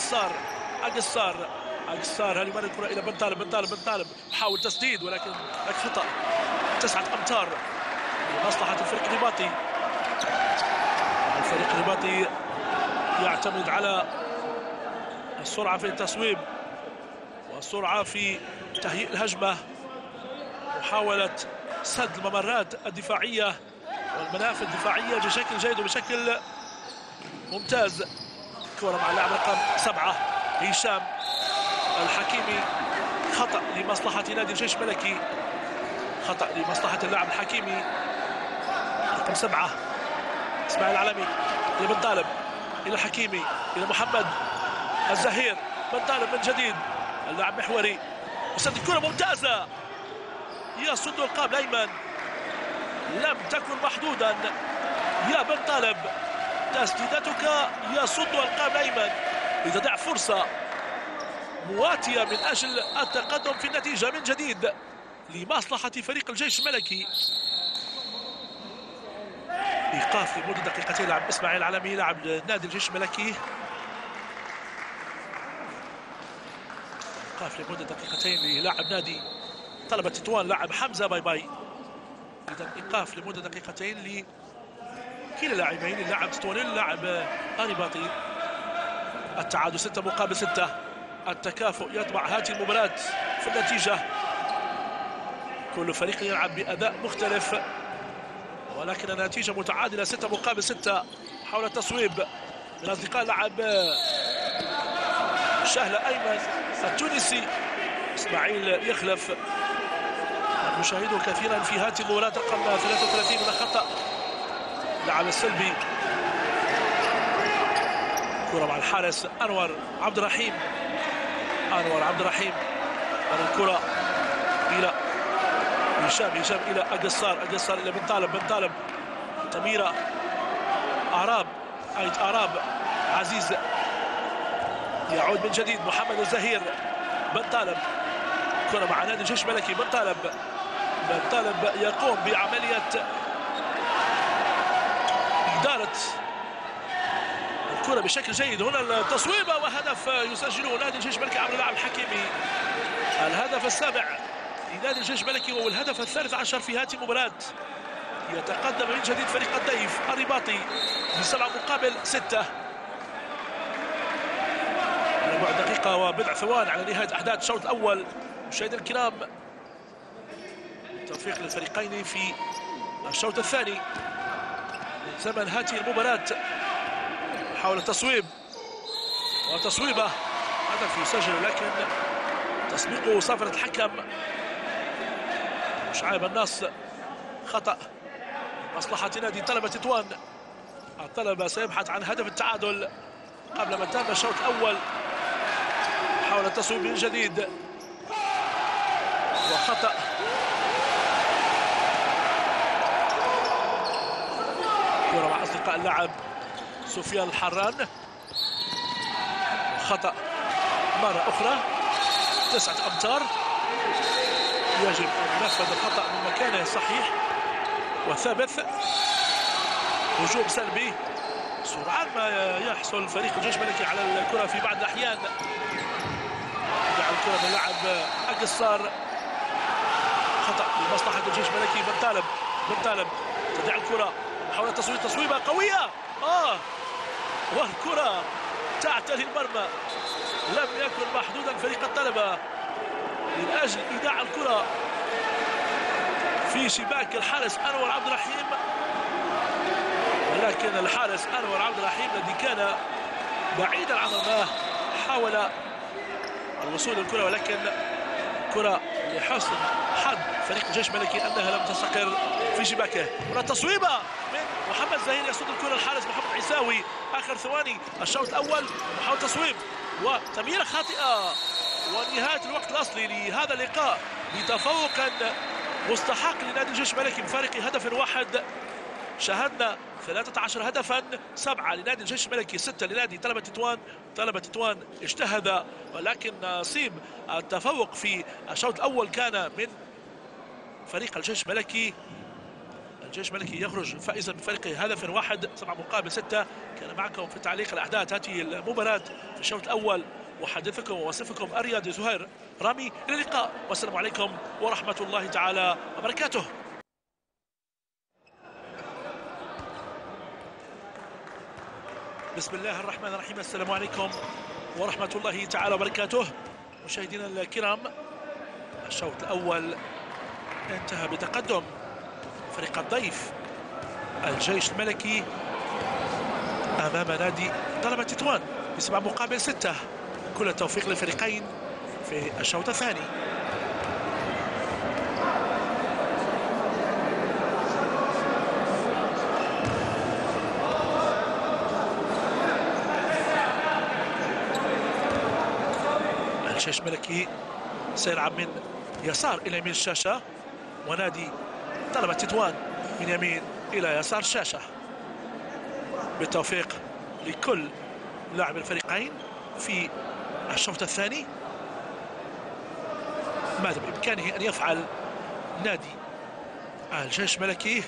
أقصار هل يمر الكرة إلى بن طالب حاول تسديد ولكن خطأ. 9 أمتار لمصلحة الفريق الرباطي. الفريق الرباطي يعتمد على السرعة في التصويب والسرعة في تهيئ الهجمة، محاولة سد الممرات الدفاعية والمنافذ الدفاعية بشكل جيد وبشكل ممتاز. كرة مع اللاعب رقم 7 هشام الحكيمي، خطأ لمصلحة نادي الجيش الملكي، خطأ لمصلحة اللاعب الحكيمي رقم 7 اسماعيل العلمي. إلى بن طالب، إلى الحكيمي، إلى محمد الزهير. بن طالب من جديد، اللاعب محوري يسدد كرة ممتازة، يصد القاب الأيمن، لم تكن محدودا يا بن طالب، تسديدتك يصد القاب الأيمن لتضع فرصة مواتية من أجل التقدم في النتيجة من جديد لمصلحة فريق الجيش الملكي. إيقاف لمدة دقيقتين لاعب إسماعيل العلمي لاعب نادي الجيش الملكي، إيقاف لمدة دقيقتين للاعب نادي طلبة تطوان لاعب حمزة باي. إذا إيقاف لمدة دقيقتين لكلا اللاعبين، اللاعب تطواني اللاعب الرباطي. التعادل 6-6، التكافؤ يتبع هذه المباراة في النتيجة، كل فريق يلعب بأداء مختلف ولكن النتيجة متعادلة 6-6. حول التصويب من أصدقاء لاعب شهلة أيمن التونسي إسماعيل يخلف، نشاهده كثيرا في هذه المباراة رقم 33 من خطأ لاعب السلبي. كرة مع الحارس أنور عبد الرحيم الكرة إلى هشام إلى أقصار إلى بن طالب تميرة أعراب عزيز يعود من جديد محمد الزهير بن طالب كرة مع نادي الجيش الملكي بن طالب يقوم بعملية إدارة الكرة بشكل جيد. هنا التصويبة وهدف يسجله نادي الجيش الملكي عبر اللاعب الحكيمي، الهدف السابع لنادي الجيش الملكي والهدف الثالث عشر في هذه المباراة. يتقدم من جديد فريق الضيف الرباطي ب7 مقابل 6 على بعد دقيقة وبضع ثوان على نهاية أحداث الشوط الأول. مشاهدينا الكرام، توفيق للفريقين في الشوط الثاني من زمن هذه المباراة. حاول التصويب وتصويبه، هدف يسجل لكن تسبيقه صافرة الحكم شعيب الناص. خطأ مصلحة نادي طلبة تطوان. الطلبة سيبحث عن هدف التعادل قبل ما انتهى الشوط الأول. حاول التصويب من جديد وخطأ. كرة مع أصدقاء اللاعب سفيان الحران، خطأ مرة أخرى 9 أمتار. يجب أن ينفذ الخطأ من مكانه الصحيح وثابت. هجوم سلبي سرعان ما يحصل فريق الجيش الملكي على الكرة في بعض الأحيان. يدعى الكرة من لاعب أقصار، خطأ لمصلحة الجيش الملكي. بن طالب تدعى الكرة، محاولة تصويبة قوية والكرة تعتري المرمى. لم يكن محدودا فريق الطلبة من أجل إيداع الكرة في شباك الحارس أنور عبد الرحيم، ولكن الحارس أنور عبد الرحيم الذي كان بعيدا عن المرمى حاول الوصول للكرة، ولكن كرة لحسن حظ فريق الجيش الملكي أنها لم تستقر في شباكه. والتصويبة من محمد زهير يصد الكرة الحارس محمد عيساوي آخر ثواني الشوط الأول. محاولة تصويب وتمريرة خاطئة، ونهاية الوقت الأصلي لهذا اللقاء بتفوق مستحق لنادي الجيش الملكي بفارق هدف واحد. شاهدنا 13 هدفا، 7 لنادي الجيش الملكي، 6 لنادي طلبة تطوان. طلبة تطوان اجتهد، ولكن نصيب التفوق في الشوط الأول كان من فريق الجيش الملكي. الجيش الملكي يخرج فائزا بفرق هدف واحد، 7 مقابل 6. كان معكم في تعليق الأحداث هذه المباراة في الشوط الأول محدثكم ووصفكم الرياضي زهير رامي. إلى اللقاء والسلام عليكم ورحمة الله تعالى وبركاته. بسم الله الرحمن الرحيم. السلام عليكم ورحمة الله تعالى وبركاته. مشاهدينا الكرام، الشوط الأول انتهى بتقدم فريق الضيف الجيش الملكي أمام نادي طلبة تطوان ب7 مقابل 6. كل التوفيق للفريقين في الشوط الثاني. الجيش الملكي سيلعب من يسار إلى يمين الشاشة، ونادي طلبة تطوان من يمين إلى يسار الشاشة. بالتوفيق لكل لاعب الفريقين في الشوط الثاني. ماذا بإمكانه أن يفعل نادي الجيش الملكي؟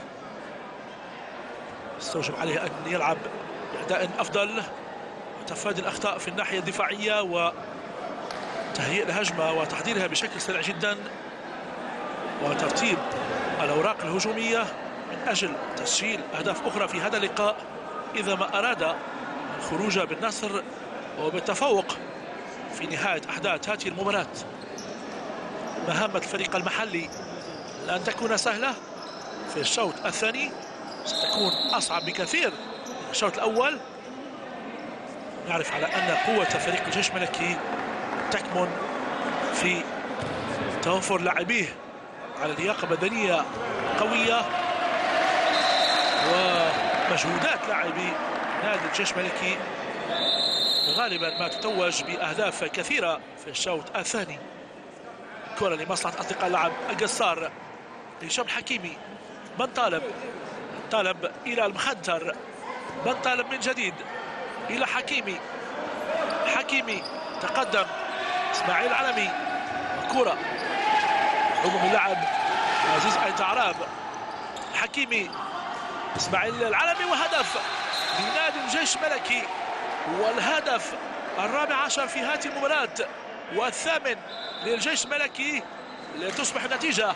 استوجب عليه أن يلعب بأداء أفضل وتفادي الأخطاء في الناحية الدفاعية وتهيئ الهجمة وتحضيرها بشكل سريع جدا وترتيب الأوراق الهجومية من أجل تسجيل أهداف أخرى في هذا اللقاء إذا ما أراد الخروج بالنصر وبالتفوق في نهاية أحداث هذه المباراة. مهمة الفريق المحلي لن تكون سهلة في الشوط الثاني، ستكون أصعب بكثير من الشوط الأول. نعرف على أن قوة فريق الجيش الملكي تكمن في توفر لاعبيه على لياقة بدنية قوية ومجهودات لاعبي نادي الجيش الملكي غالبا ما تتوج بأهداف كثيرة في الشوط الثاني. الكرة لمصلحة أصدقاء اللعب القصار. هشام حكيمي، بن طالب إلى المخنتر، بن طالب من جديد إلى حكيمي تقدم إسماعيل العلمي. الكرة عموم اللعب عزيز أيت عراب. حكيمي، إسماعيل العلمي، وهدف لنادي الجيش الملكي، والهدف الرابع عشر في هذه المباراة والثامن للجيش الملكي، لتصبح النتيجة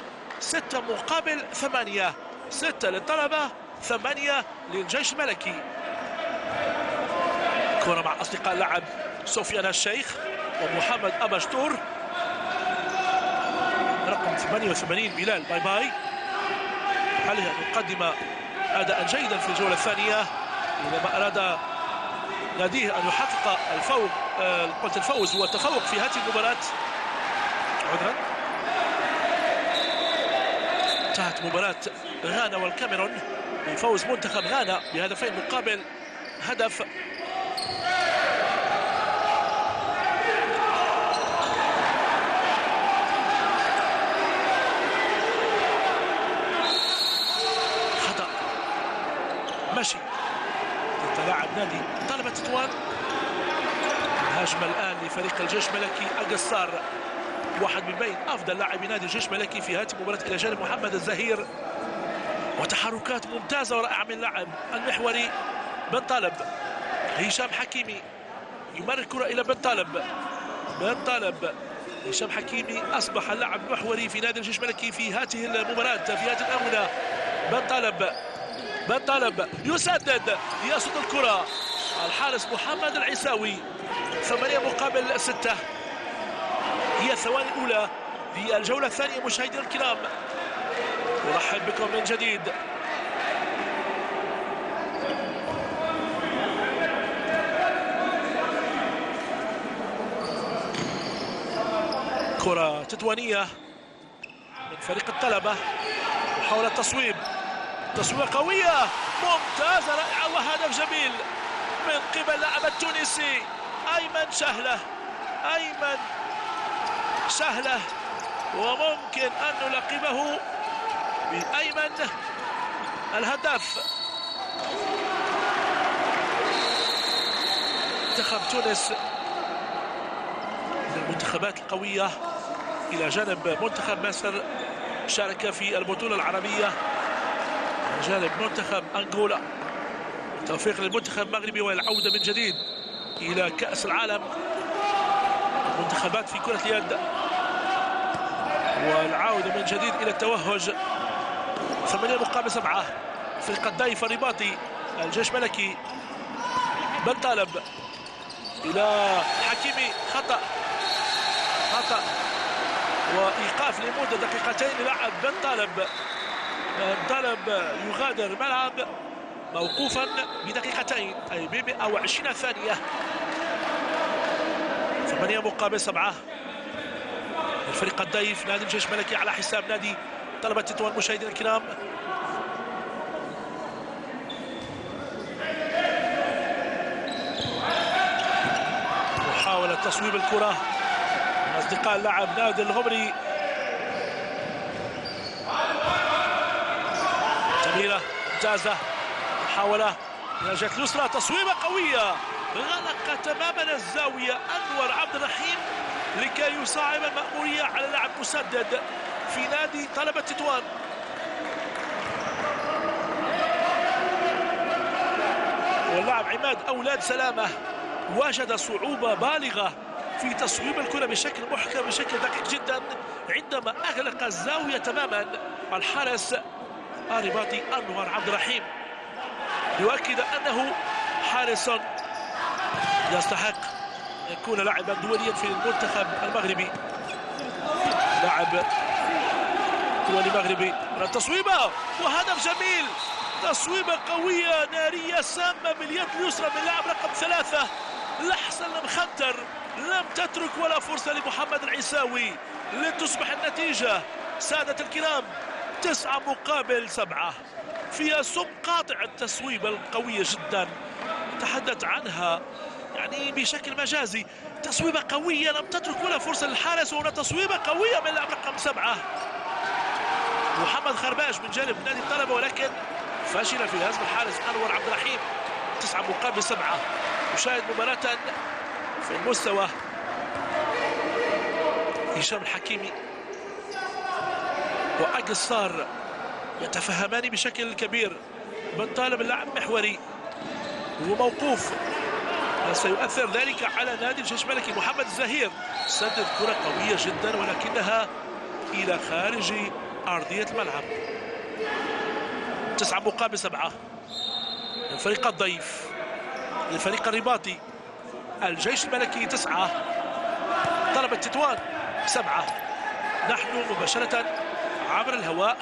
6-8. 6 للطلبة، 8 للجيش الملكي. كرة مع أصدقاء اللعب سفيان الشيخ ومحمد أباشتور. رقم 88 بلال باي عليه أن يقدم أداء جيدا في الجولة الثانية إذا ما أراد ناديه أن يحقق الفوز والتفوق في هذه المباراة. عذرا، انتهت مباراة غانا والكاميرون بفوز منتخب غانا بهدفين مقابل هدف. خطأ مشي تتلاعب نادي طلبة تطوان. هجمة الآن لفريق الجيش الملكي القصار، واحد من بين أفضل لاعبي نادي الجيش الملكي في هذه المباراة إلى جانب محمد الزهير، وتحركات ممتازة ورائعة من اللاعب المحوري بن طالب. هشام حكيمي يمرر الكرة إلى بن طالب. هشام حكيمي أصبح اللاعب المحوري في نادي الجيش الملكي في هذه المباراة في هذه الآونة. بن طالب يسدد، يصد الكرة الحارس محمد العيساوي. 8-6 هي الثواني الأولى للجولة الثانية. مشاهدينا الكرام، أرحب بكم من جديد. كرة تطوانية من فريق الطلبة، محاولة تصويبة قوية ممتازة رائعة، وهدف جميل من قبل اللاعب التونسي أيمن شهلة، وممكن أن نلقبه بأيمن الهداف. منتخب تونس من المنتخبات القوية إلى جانب منتخب مصر، شارك في البطولة العربية إلى جانب منتخب أنغولا. توفيق للمنتخب المغربي والعودة من جديد إلى كأس العالم. منتخبات في كرة اليد والعودة من جديد إلى التوهج. 8-7 فريق الضيف الرباطي الجيش الملكي. بن طالب إلى حكيمي، خطأ وإيقاف لمدة دقيقتين للاعب بن طالب يغادر الملعب موقوفا بدقيقتين، أي ب 120 ثانية. 8-7 الفريق الضيف نادي الجيش الملكي على حساب نادي طلبة تطوان. مشاهدينا الكرام، محاولة تصويب الكرة من أصدقاء اللاعب نادي الغمري. جميلة ممتازة، محاولة من الجهة اليسرى، تصويبة قوية غلق تماما الزاوية أنور عبد الرحيم لكي يصعب المأمورية على لاعب مسدد في نادي طلبة تطوان. واللاعب عماد أولاد سلامة وجد صعوبة بالغة في تصويب الكرة بشكل محكم بشكل دقيق جدا عندما أغلق الزاوية تماما الحارس الرباطي أنور عبد الرحيم، يؤكد أنه حارس يستحق أن يكون لاعبا دوليا في المنتخب المغربي. لاعب دولي مغربي. التصويبة وهدف جميل، تصويبة قوية نارية سامة باليد اليسرى من لاعب رقم 3 لحسن المخنتر، لم تترك ولا فرصة لمحمد العيساوي لتصبح النتيجة سادة الكرام 9-7 فيها سم قاطع. التصويبة القوية جدا تحدث عنها يعني بشكل مجازي. تصويبة قوية لم تترك ولا فرصة للحارس، وهنا تصويبة قوية من اللاعب رقم 7 محمد خرباش من جانب نادي الطلبة، ولكن فاشل في هزم الحارس أنور عبد الرحيم. 9 مقابل 7. نشاهد مباراة في المستوى. هشام الحكيمي وأقصار يتفهمان بشكل كبير. بن طالب اللاعب محوري وموقوف، سيؤثر ذلك على نادي الجيش الملكي. محمد الزهير سدد كرة قوية جدا ولكنها إلى خارج أرضية الملعب. 9 مقابل 7 للفريق الضيف، للفريق الرباطي. الجيش الملكي 9، طلبة تطوان 7. نحن مباشرة عبر الهواء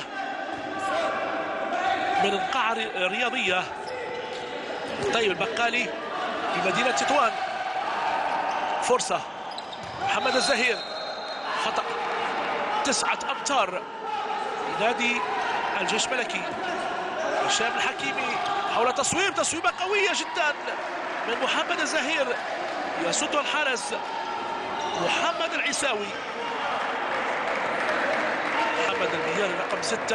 من القاعة الرياضية طيب البقالي بمدينة تطوان. فرصة محمد الزهير، خطأ. 9 أمتار لنادي الجيش الملكي. هشام الحكيمي حول تصويبة قوية جدا من محمد الزهير، يصد الحارس محمد العيساوي. محمد المياري رقم 6،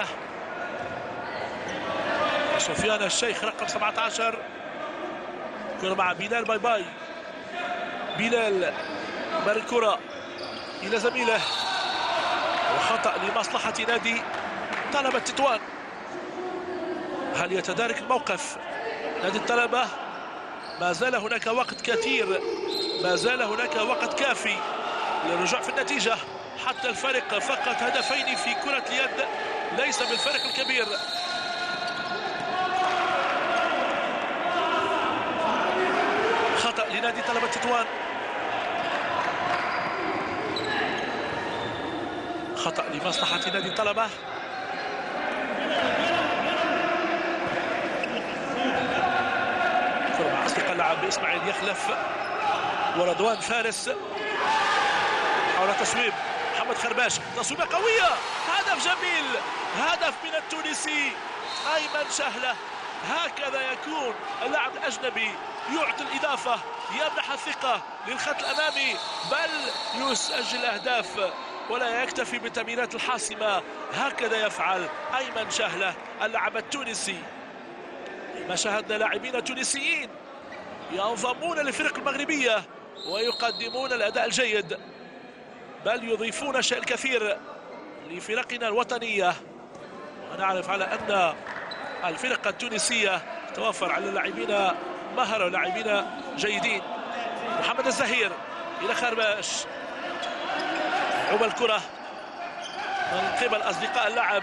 سفيان الشيخ رقم 17. كرة مع بلال باي باي. بلال مر الكرة إلى زميله، وخطأ لمصلحة نادي طلبة تطوان. هل يتدارك الموقف نادي الطلبة؟ ما زال هناك وقت كثير، ما زال هناك وقت كافي للرجوع في النتيجة. حتى الفارق فقط هدفين في كرة اليد، ليس بالفارق الكبير. خطأ لنادي طلبة تطوان، خطأ لمصلحة نادي الطلبة. كرة مع أصدقاء اللعب إسماعيل يخلف ورضوان فارس حول تصويب محمد خرباش. تصويبة قوية، هدف جميل، هدف من التونسي أيمن شهلة. هكذا يكون اللاعب الأجنبي، يعطي الإضافة، يمنح الثقة للخط الأمامي، بل يسجل أهداف ولا يكتفي بالتمريرات الحاسمة. هكذا يفعل أيمن شهلة اللاعب التونسي. ما شاهدنا لاعبين تونسيين ينضمون للفرق المغربية ويقدمون الأداء الجيد، بل يضيفون الشيء الكثير لفرقنا الوطنية. ونعرف على أن الفرق التونسية توفر على اللاعبين مهرة ولاعبين جيدين. محمد الزهير إلى خرباش، عقب الكرة من قبل أصدقاء اللعب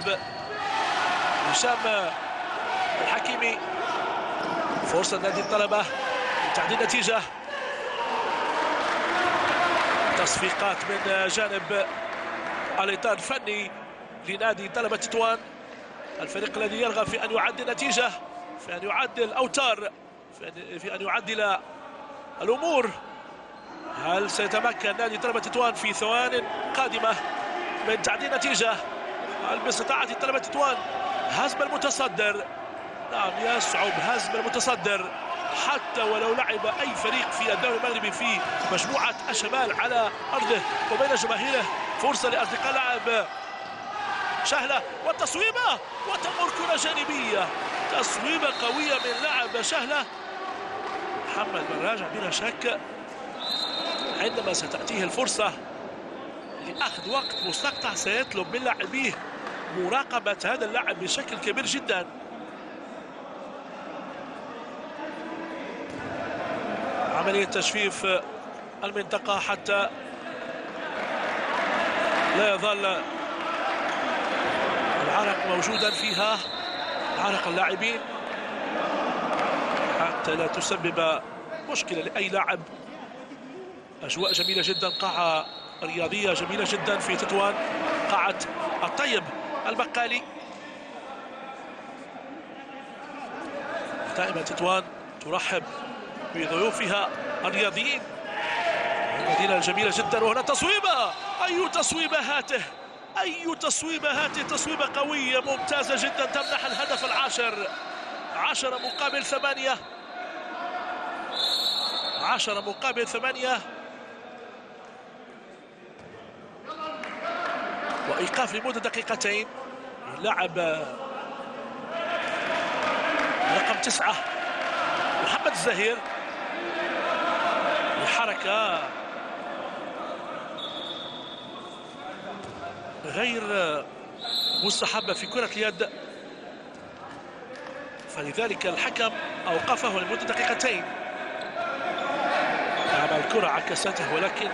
هشام الحكيمي. فرصة نادي الطلبة لتعديل نتيجة. تصفيقات من جانب الإطار الفني لنادي طلبة تطوان، الفريق الذي يرغب في أن يعدل نتيجة، في أن يعدل الأوتار، في أن يعدل الأمور. هل سيتمكن نادي طلبة تطوان في ثوان قادمة من تعديل نتيجة؟ هل باستطاعة طلبة تطوان هزم المتصدر؟ نعم، يصعب هزم المتصدر حتى ولو لعب أي فريق في الدوري المغربي في مجموعة الشمال على أرضه وبين جماهيره. فرصة لأصدقاء لاعب شهلة، والتصويبة وتمر كرة جانبية. تصويبة قوية من لاعب شهلة. محمد بن راجع بلا شك عندما ستأتيه الفرصة لأخذ وقت مستقطع سيطلب من لاعبيه مراقبة هذا اللاعب بشكل كبير جدا. عملية تجفيف المنطقة حتى لا يظل العرق موجودا فيها، عرق اللاعبين، حتى لا تسبب مشكلة لأي لاعب. أجواء جميلة جدا، قاعة رياضية جميلة جدا في تطوان، قاعة الطيب البقالي. دائما تطوان ترحب بضيوفها الرياضيين. المدينة جميلة جدا، وهنا تصويبة، أي تصويبة هاته، أي تصويبة هاته، تصويبة قوية ممتازة جدا تمنح الهدف العاشر. 10 مقابل 8. 10 مقابل 8. وإيقاف لمدة دقيقتين. لاعب رقم 9 محمد الزهير بحركة غير مستحبة في كرة اليد، فلذلك الحكم أوقفه لمدة دقيقتين. لعب الكرة عكسته، ولكن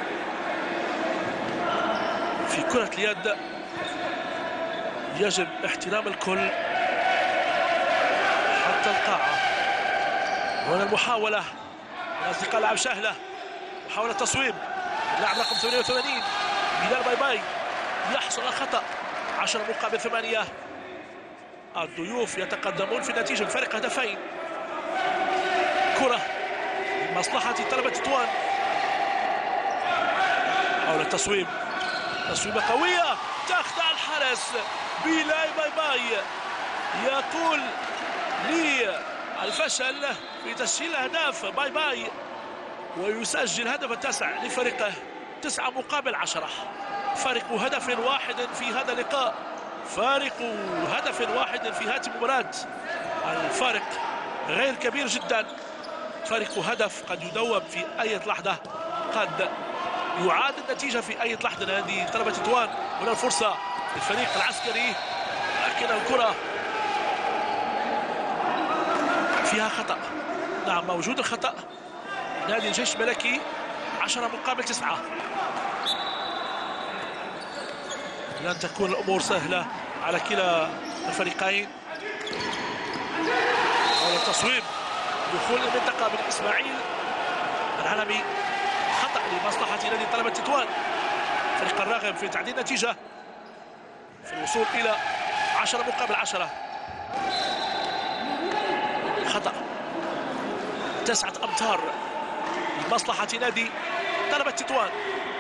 في كرة اليد يجب احترام الكل حتى القاعة. هنا المحاولة من أصدقاء لاعب شهلة، محاولة تصويب اللاعب رقم 88 بلال باي يحصل على خطأ. 10 مقابل 8. الضيوف يتقدمون في النتيجة بفارق هدفين. كرة لمصلحة طلبة تطوان. محاولة تصويب، تصويبة قوية تخدع الحارس. بلاي باي يقول لي الفشل في تسجيل أهداف باي ويسجل هدف التاسع لفريقه. 9 مقابل 10. فارق هدف واحد في هذا اللقاء، فارق هدف واحد في هذه المباراة. الفارق غير كبير جدا، فارق هدف قد يدوب في أي لحظة، قد يعاد النتيجة في أي لحظة. نادي طلبة تطوان هنا الفرصة للفريق العسكري، لكن الكرة فيها خطأ. نعم موجود الخطأ. نادي الجيش الملكي 10 مقابل 9. لن تكون الأمور سهلة على كلا الفريقين. حول التصويب، دخول المنطقة من إسماعيل العلمي، خطأ لمصلحة نادي طلبة تطوان. فريق الراغب في تعديل النتيجة في الوصول إلى 10 مقابل 10. خطأ 9 أمتار لمصلحة نادي طلبة تطوان.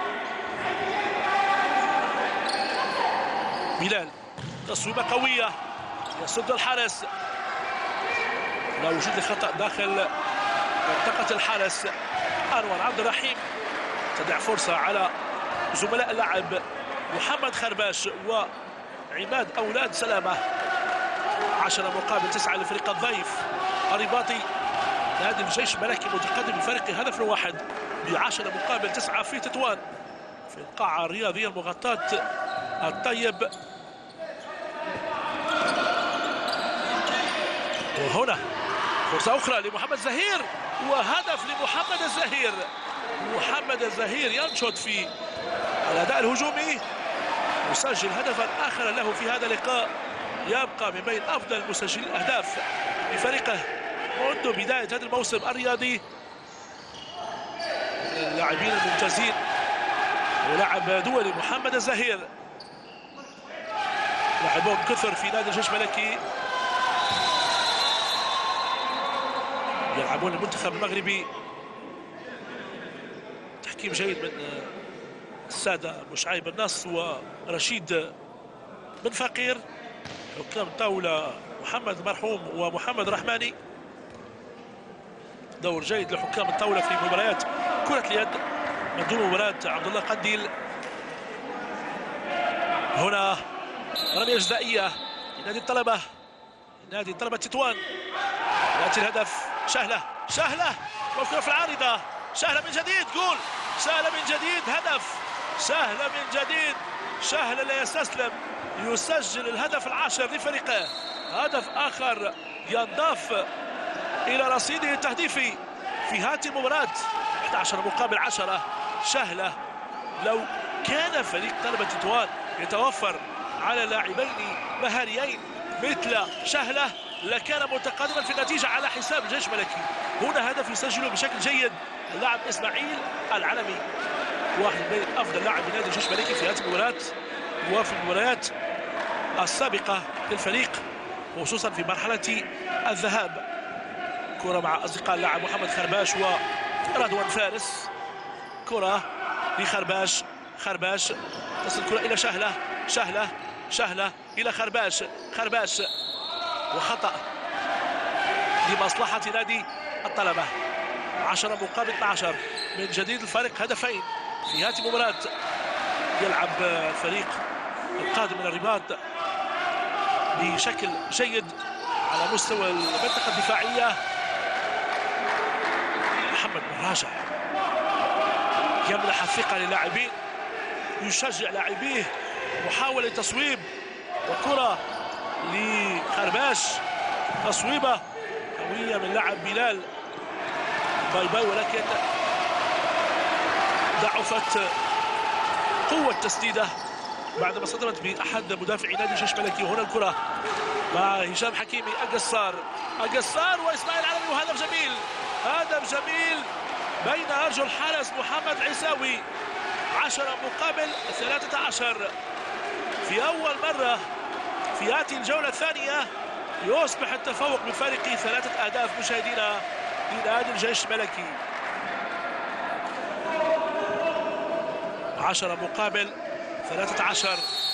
بلال تصويبة قوية يصد الحارس، لا وجود لخطأ داخل منطقة الحارس. أنور عبد الرحيم تدع فرصة على زملاء اللاعب محمد خرباش وعماد أولاد سلامة. 10 مقابل 9 لفريق الضيف الرباطي. نادي الجيش الملكي متقدم بفرق هدف واحد ب10 مقابل 9 في تطوان في القاعة الرياضية المغطاة الطيب. وهنا فرصة أخرى لمحمد زهير، وهدف لمحمد الزهير. محمد الزهير ينشط في الأداء الهجومي، يسجل هدفا آخر له في هذا اللقاء، يبقى من بين أفضل مسجلي الأهداف لفريقه منذ بداية هذا الموسم الرياضي. اللاعبين الممتازين ولاعب دولي محمد الزهير، لاعبون كثر في نادي الجيش الملكي، يلعبون المنتخب المغربي. تحكيم جيد من السادة مشعيب النص ورشيد بن فقير. حكام الطاولة محمد المرحوم ومحمد رحماني. دور جيد لحكام الطاولة في مباريات كرة اليد من دون مباراة عبد الله قنديل. هنا رمية جزائية لنادي الطلبة، نادي طلبة تطوان. يأتي الهدف. شهلة والكرة في العارضة. شهلة من جديد، جول. شهلة من جديد، هدف. شهلة من جديد، شهلة لا يستسلم، يسجل الهدف العاشر لفريقه. هدف آخر ينضاف إلى رصيده التهديفي في هذه المباراة. 11 مقابل 10. شهلة، لو كان فريق طلبة تطوان يتوفر على لاعبين مهاريين مثل شهلة لكان متقدما في النتيجة على حساب الجيش الملكي. هنا هدف يسجله بشكل جيد اللاعب إسماعيل العلمي، واحد من أفضل لاعب نادي الجيش الملكي في هذه المباراة وفي المباريات السابقة للفريق، خصوصا في مرحلة الذهاب. كرة مع أصدقاء اللاعب محمد خرباش ورضوان فارس. كرة لخرباش، خرباش تصل الكرة إلى شهلة إلى خرباش وخطأ لمصلحة نادي الطلبة. 10 مقابل 12. من جديد الفارق هدفين في هذه المباراة. يلعب الفريق القادم من الرباط بشكل جيد على مستوى المنطقة الدفاعية. محمد بن راجع يمنح الثقة للاعبين، يشجع لاعبيه، محاولة تصويب وكرة لخرباش، تصويبة قوية من لاعب بلال باي ولكن ضعفت قوة تسديده بعدما صدمت بأحد مدافعي نادي الجيش الملكي. وهنا الكرة مع هشام حكيمي، أقصار وإسماعيل علوي، وهدف جميل، هدف جميل بين أرجل الحارس محمد عيساوي. 10 مقابل 13 في أول مرة في هذه الجولة الثانية يصبح التفوق بفارق 3 أهداف مشاهدينا لنادي الجيش الملكي. 10 مقابل 13.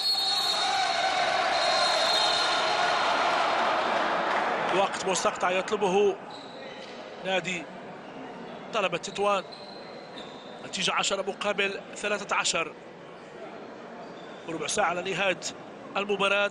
وقت مستقطع يطلبه نادي طلبة تطوان. نتيجة 10 مقابل 13. ربع ساعة على نهاية المباراة.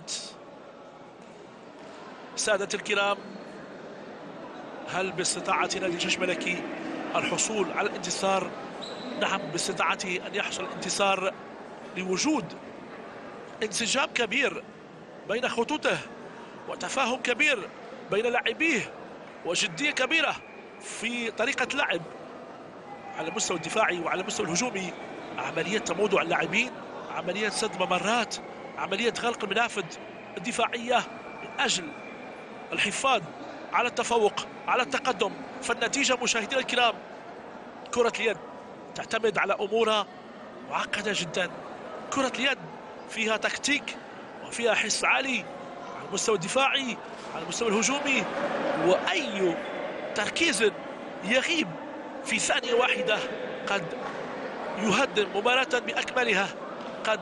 سادة الكرام، هل باستطاعة نادي الجيش الملكي الحصول على الانتصار؟ نعم، باستطاعته أن يحصل الانتصار لوجود انسجام كبير بين خطوطه وتفاهم كبير بين لاعبيه وجدية كبيرة في طريقة اللعب على المستوى الدفاعي وعلى المستوى الهجومي. عملية تموضع اللاعبين، عملية سد ممرات، عملية غلق المنافذ الدفاعية من أجل الحفاظ على التفوق، على التقدم. فالنتيجة مشاهدينا الكرام، كرة اليد تعتمد على أمور معقدة جدا. كرة اليد فيها تكتيك وفيها حس عالي على المستوى الدفاعي، على المستوى الهجومي، وأي تركيز يغيب في ثانية واحدة قد يهدم مباراة بأكملها، قد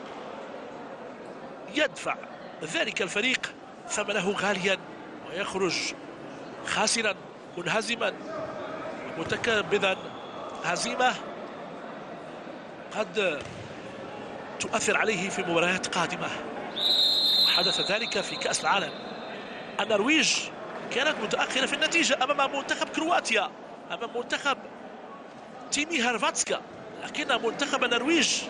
يدفع ذلك الفريق ثمنه غاليا ويخرج خاسرا منهزما متكبدا. هزيمة قد تؤثر عليه في مباريات قادمة. وحدث ذلك في كأس العالم. النرويج كانت متأخرة في النتيجة أمام منتخب كرواتيا، أمام منتخب تيمي هارفاتسكا، لكن منتخب النرويج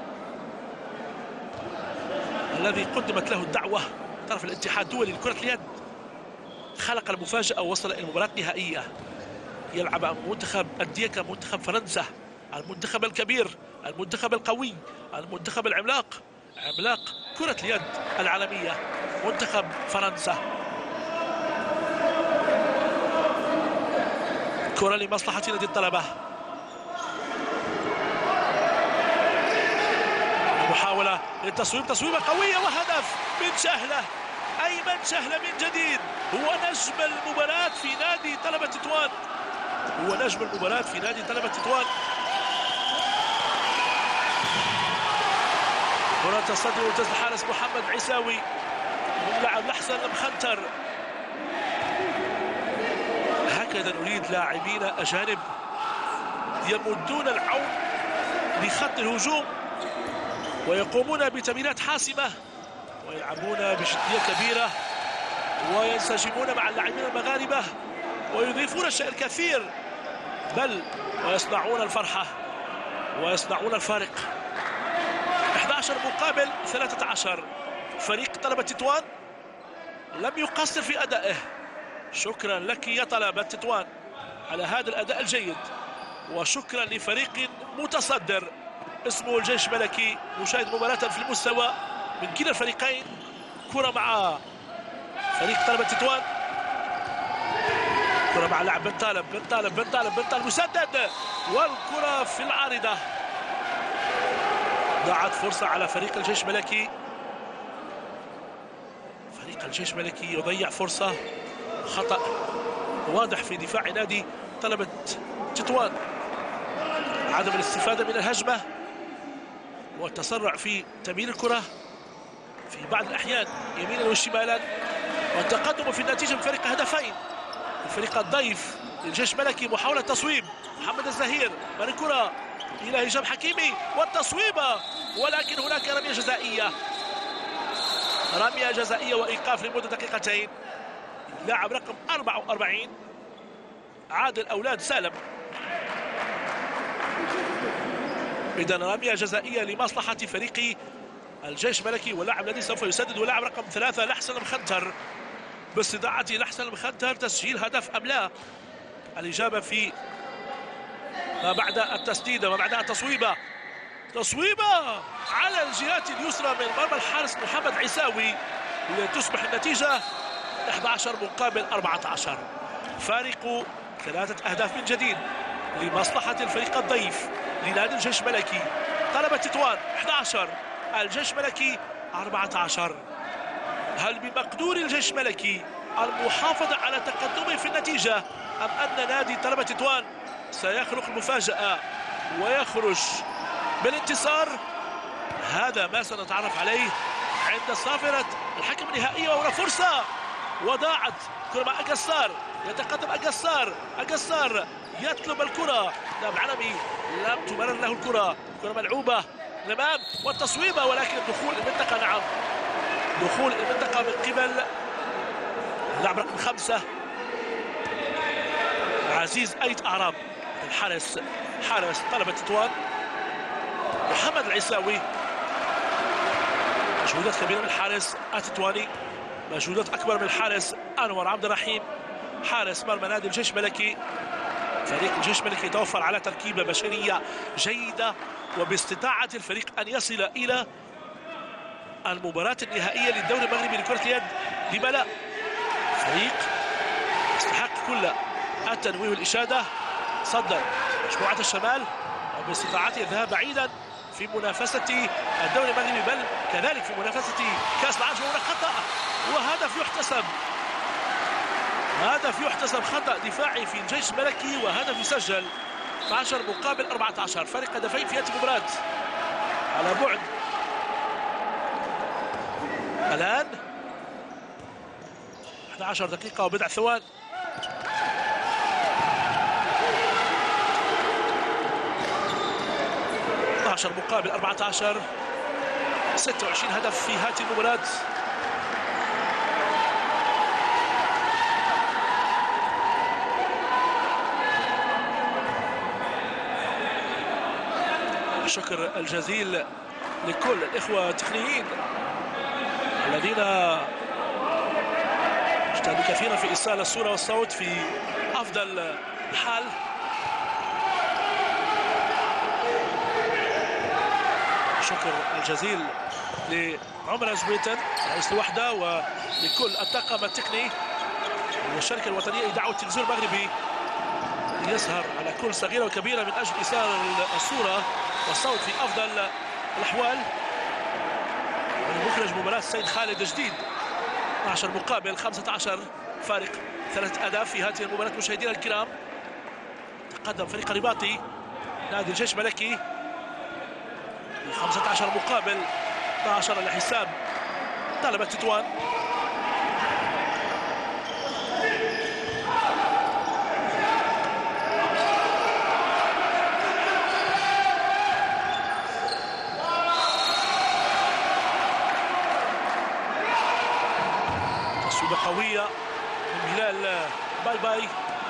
الذي قدمت له الدعوة طرف الاتحاد الدولي لكرة اليد خلق المفاجأة ووصل إلى المباراة النهائية. يلعب أمام منتخب الديكا، منتخب فرنسا، المنتخب الكبير، المنتخب القوي، المنتخب العملاق، عملاق كرة اليد العالمية، منتخب فرنسا. كرة لمصلحة نادي الطلبة. محاولة للتصويب، تصويبة قوية وهدف من شهلة. أيمن شهلة من جديد هو نجم المباراة في نادي طلبة تطوان، هو نجم المباراة في نادي طلبة تطوان. كرة تصدي وجاز الحارس محمد عيساوي واللاعب لحسن المخنتر. هكذا نريد لاعبين أجانب يمدون العون لخط الهجوم ويقومون بتمريرات حاسمة ويلعبون بجدية كبيرة وينسجمون مع اللاعبين المغاربة ويضيفون الشيء الكثير، بل ويصنعون الفرحة ويصنعون الفارق. 11 مقابل 13. فريق طلبة تطوان لم يقصر في أدائه. شكرا لك يا طلبة تطوان على هذا الأداء الجيد، وشكرا لفريق متصدر اسمه الجيش الملكي. نشاهد مباراة في المستوى من كلا الفريقين. كرة مع فريق طلبة تطوان، كرة مع لاعب بن طالب مسدد، والكرة في العارضة. ضاعت فرصة على فريق الجيش الملكي. فريق الجيش الملكي يضيع فرصة. خطأ واضح في دفاع نادي طلبة تطوان، عدم الاستفادة من الهجمة والتسرع في تمرير الكرة في بعض الأحيان يمينا وشمالا، والتقدم في النتيجة بفريق هدفين. الفريق الضيف للجيش الملكي محاولة تصويب محمد الزهير من الكرة إلى هشام حكيمي والتصويبة، ولكن هناك رمية جزائية، رمية جزائية وإيقاف لمدة دقيقتين. لاعب رقم 44 عادل أولاد سالم. إذا رمية جزائية لمصلحة فريق الجيش الملكي، واللاعب الذي سوف يسدد ولاعب رقم 3 لحسن المخنتر، باستطاعة لحسن المخنتر تسجيل هدف أم لا؟ الإجابة في ما بعد التسديد وما بعد التصويبة. تصويبة على الجهات اليسرى من مرمى الحارس محمد عيساوي لتصبح النتيجة 11 مقابل 14. فارق 3 أهداف من جديد لمصلحة الفريق الضيف لنادي الجيش الملكي. طلبة تطوان 11، الجيش الملكي 14. هل بمقدور الجيش الملكي المحافظة على تقدمه في النتيجة، أم أن نادي طلبة تطوان سيخلق المفاجأة ويخرج بالانتصار؟ هذا ما سنتعرف عليه عند صافرة الحكم النهائية. وهنا فرصة وضاعت كرة مع أقصار، يتقدم أقصار يطلب الكرة، لاعب علمي لم تمرر له الكرة، كرة ملعوبة للأمام والتصويبة، ولكن دخول المنطقة، نعم دخول المنطقة من قبل اللاعب رقم 5 عزيز أيت أعراب، الحارس حارس طلبة تطوان محمد العيساوي. مجهودات كبيرة من الحارس التطواني، مجهودات أكبر من الحارس أنور عبد الرحيم حارس مرمى نادي الجيش الملكي. فريق الجيش الملكي يتوفر على تركيبة بشرية جيدة، وباستطاعة الفريق أن يصل إلى المباراة النهائية للدوري المغربي لكرة اليد. لما لا؟ فريق يستحق كل التنويه والإشادة. صدر مجموعة الشمال وباستطاعته الذهاب بعيدا في منافسة الدوري المغربي، بل كذلك في منافسة كأس العالم. هناك خطأ وهدف يحتسب، هدف يحتسب، خطأ دفاعي في الجيش الملكي وهدف يسجل. 12 مقابل 14، فرق هدفين في هذه المباراة على بعد. الآن 11 دقيقة وبضع ثوان. مقابل 14، 26 هدف في هذه المباراة. الشكر الجزيل لكل الإخوة التقنيين الذين اجتهدوا كثيرا في إرسال الصورة والصوت في أفضل حال. الشكر الجزيل لعمر زبيتن رئيس الوحدة ولكل الطاقم التقني والشركة الوطنية لدعوة التلفزيون المغربي يسهر على كل صغيرة وكبيرة من أجل إرسال الصورة والصوت في أفضل الأحوال. مخرج مباراة السيد خالد جديد. 12 مقابل 15، فارق 3 أهداف في هذه المباراة. مشاهدينا الكرام، تقدم فريق الرباطي نادي الجيش الملكي 15 مقابل 12 على حساب طلبة تطوان. تصويبة قوية من هلال باي باي.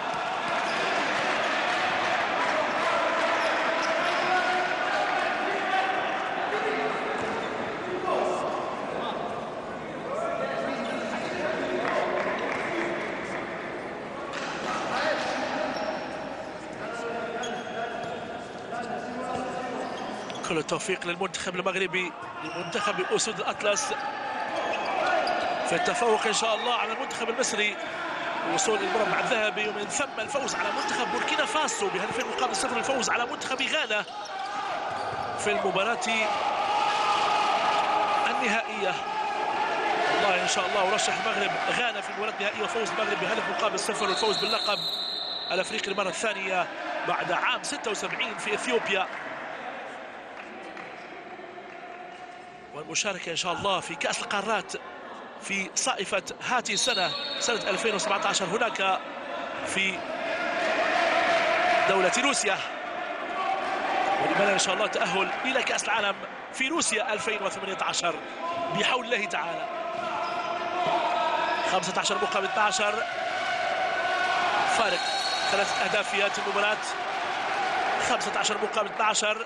كل التوفيق للمنتخب المغربي، لمنتخب أسود الأطلس في التفوق إن شاء الله على المنتخب المصري، الوصول للمربع الذهبي، ومن ثم الفوز على منتخب بوركينا فاسو بهدفين مقابل 0، الفوز على منتخب غانا في المباراة النهائية. والله إن شاء الله ورشح المغرب غانا في المباراة النهائية، وفوز المغرب بهدف مقابل 0، والفوز باللقب الأفريقي المرة الثانية بعد عام 76 في إثيوبيا، والمشاركة إن شاء الله في كأس القارات في صائفة هذه السنة، سنة 2017 هناك في دولة روسيا، ولمن إن شاء الله تأهل إلى كأس العالم في روسيا 2018 بحول الله تعالى. 15 مقابل 12، فارق 3 أهداف في هذه المباراة. 15 مقابل 12،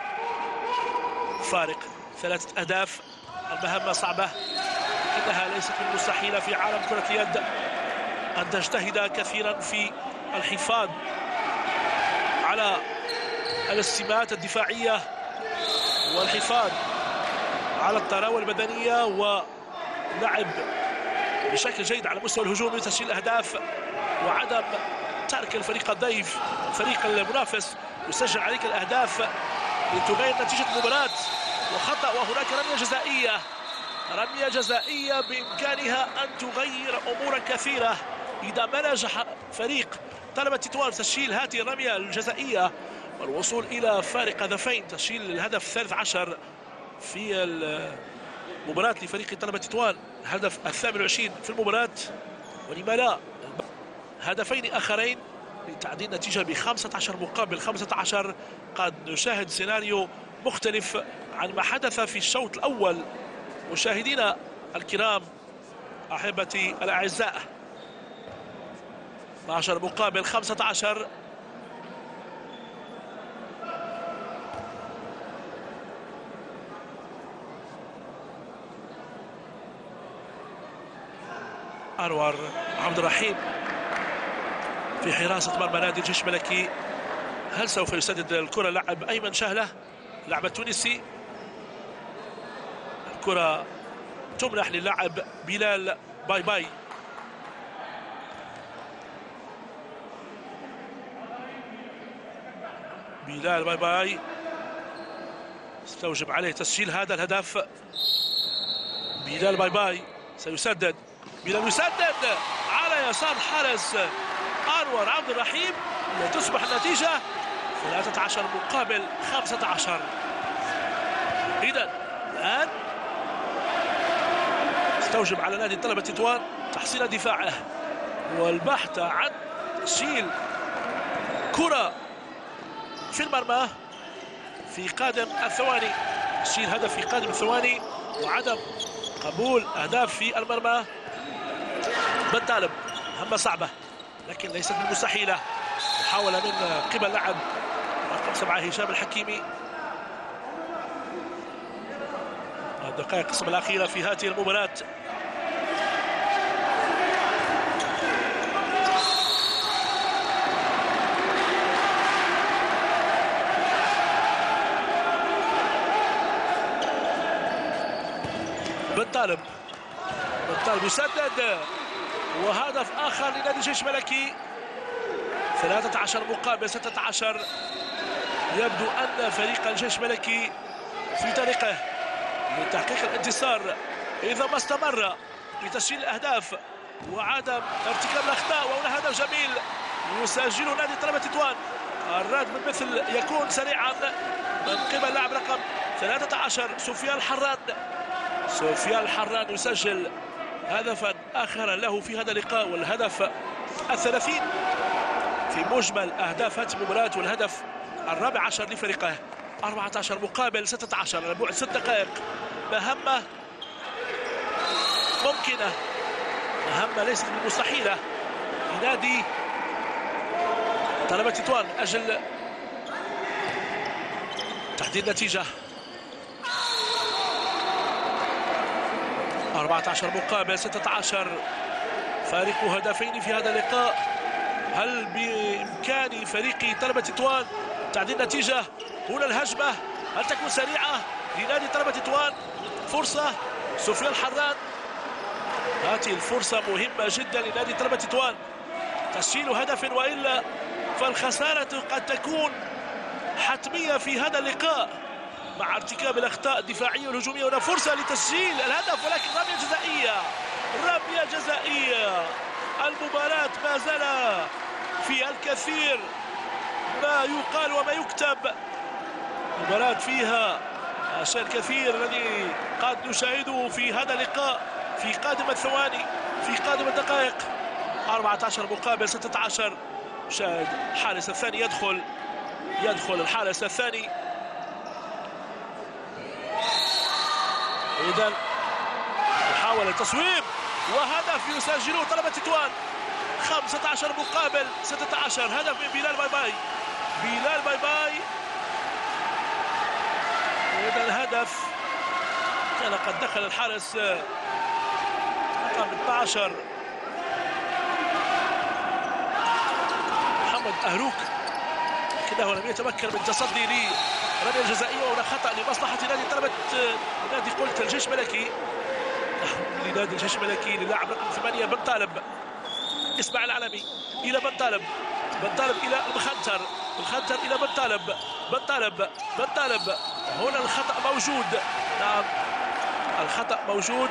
فارق 3 أهداف. المهمة صعبة، إنها ليست بالمستحيلة في عالم كرة اليد أن تجتهد كثيرا في الحفاظ على الاستماءات الدفاعية والحفاظ على الطراوة البدنية ولعب بشكل جيد على مستوى الهجوم لتسجيل الأهداف، وعدم ترك الفريق الضيف الفريق المنافس يسجل عليك الأهداف لتغير نتيجة المباراة. وخطأ، وهناك رمية جزائية بإمكانها أن تغير أمورا كثيرة إذا ما نجح فريق طلبة تطوان تسجيل هذه الرمية الجزائية والوصول إلى فارق هدفين، تسجيل الهدف 13 في المباراة لفريق طلبة تطوان، الهدف 28 في المباراة، ولما لا هدفين آخرين لتعديل النتيجة ب15 مقابل 15. قد نشاهد سيناريو مختلف عن ما حدث في الشوط الأول. مشاهدينا الكرام، أحبتي الأعزاء، 12 مقابل 15. أنور عبد الرحيم في حراسة مرمى نادي الجيش الملكي. هل سوف يسدد الكرة لاعب أيمن شهلة، لاعب التونسي؟ الكرة تمنح للاعب بلال باي باي. بلال باي باي استوجب عليه تسجيل هذا الهدف. بلال باي باي سيسدد، بلال يسدد على يسار الحارس أنور عبد الرحيم، وتصبح النتيجة 13 مقابل 15. إذن الآن استوجب على نادي طلبة تطوان تحصيل دفاعه والبحث عن تسجيل كرة في المرمى في قادم الثواني، تسجيل هدف في قادم الثواني وعدم قبول أهداف في المرمى. بالطالب مهمة صعبة لكن ليست بالمستحيلة. محاولة من قبل لاعب رقم 7 هشام الحكيمي. الدقائق القسم الأخيرة في هذه المباراة. بالطالب يسدد، وهدف آخر لنادي الجيش الملكي. 13 مقابل 16. يبدو أن فريق الجيش الملكي في طريقه لتحقيق الانتصار إذا ما استمر بتسجيل الأهداف وعدم ارتكاب الأخطاء. وهنا هدف جميل يسجله نادي طلبة تطوان. الرد بالمثل يكون سريعا من قبل لاعب رقم 13 سفيان الحران يسجل هدفا آخر له في هذا اللقاء، والهدف 30 في مجمل أهداف هذه المباراة، والهدف 14 لفريقه. 14 مقابل 16 على بعد 6 دقائق. مهمة ممكنة، مهمة ليست بالمستحيلة لنادي طلبة تطوان أجل تحديد نتيجة. 14 مقابل 16، فارق هدفين في هذا اللقاء. هل بإمكان فريق طلبة تطوان تعديل نتيجة؟ هنا الهجمة هل تكون سريعة لنادي طلبة تطوان؟ فرصة سفيان الحران، هذه الفرصة مهمة جدا لنادي طلبة تطوان تسجيل هدف، وإلا فالخسارة قد تكون حتمية في هذا اللقاء مع ارتكاب الأخطاء الدفاعية والهجومية. هنا فرصة لتسجيل الهدف ولكن رمية جزائية. المباراة ما زال في الكثير ما يقال وما يكتب، مباراة فيها الشيء الكثير الذي قد نشاهده في هذا اللقاء في قادم الثواني، في قادم الدقائق. 14 مقابل 16، شاهد الحارس الثاني يدخل الحارس الثاني. إذا محاولة التصويب وهدف يسجله طلبة تطوان. 15 مقابل 16. هدف من بلال باي. إذا الهدف كان قد دخل الحارس رقم 12 محمد أهروك، لكنه لم يتمكن من تصدي لرمية الجزائية، وهنا خطأ لمصلحة نادي طلبة الجيش الملكي. لنادي الجيش الملكي للاعب رقم 8 بن طالب. اسماعيل العلمي الى بن طالب الى الخنتر الى بن طالب. هنا الخطأ موجود. نعم الخطأ موجود.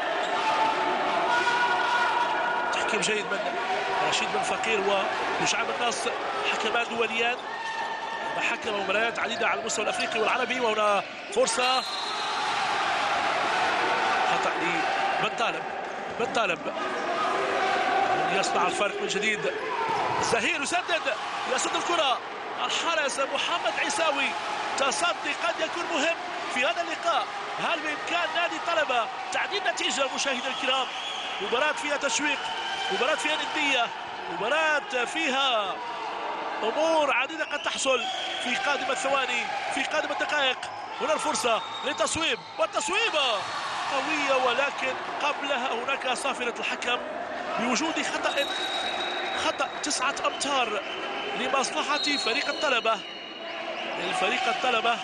تحكيم جيد من رشيد بن فقير ومشعب الناص، حكمان دوليان حكموا مباريات عديدة على المستوى الافريقي والعربي. وهنا فرصة خطأ لبن طالب يصنع الفرق من جديد. زهير يسدد الكرة. الحارس محمد عيساوي. تصدي قد يكون مهم في هذا اللقاء. هل بإمكان نادي طلبة تعديل نتيجة؟ مشاهدينا الكرام، مباراة فيها تشويق، مباراة فيها ندية، مباراة فيها أمور عديدة قد تحصل في قادم الثواني، في قادم الدقائق. هنا الفرصة للتصويب، والتصويبة قوية، ولكن قبلها هناك صافرة الحكم بوجود خطأ 9 أمتار لمصلحة فريق الطلبة. فريق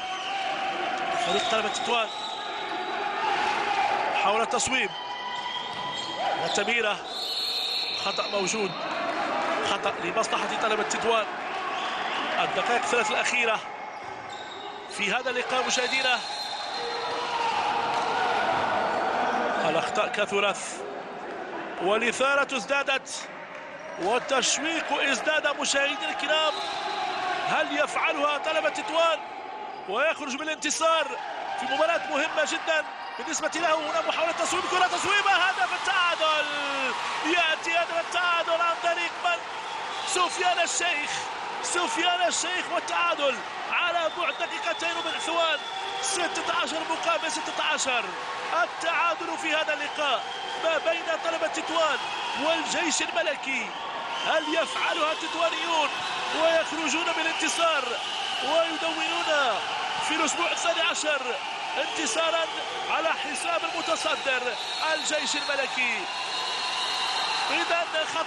طلبة تطوان. حول التصويب والتميرة، خطأ موجود، خطأ لمصلحة طلبة تطوان. الدقائق 3 الأخيرة في هذا اللقاء مشاهدينا. الأخطاء كثرت والإثارة ازدادت والتشويق ازداد مشاهدينا الكرام. هل يفعلها طلبة تطوان ويخرج بالانتصار في مباراة مهمة جدا بالنسبة له؟ هنا محاولة تصويب، كرة تصويبة، هدف التعادل. يأتي هدف التعادل عن طريق من؟ سفيان الشيخ، والتعادل على بعد دقيقتين وبضع ثوان. 16 مقابل 16. التعادل في هذا اللقاء ما بين طلبة تطوان والجيش الملكي. هل يفعلها التطوانيون ويخرجون بالانتصار ويدونون في الأسبوع 12 انتصارا على حساب المتصدر الجيش الملكي؟ إذا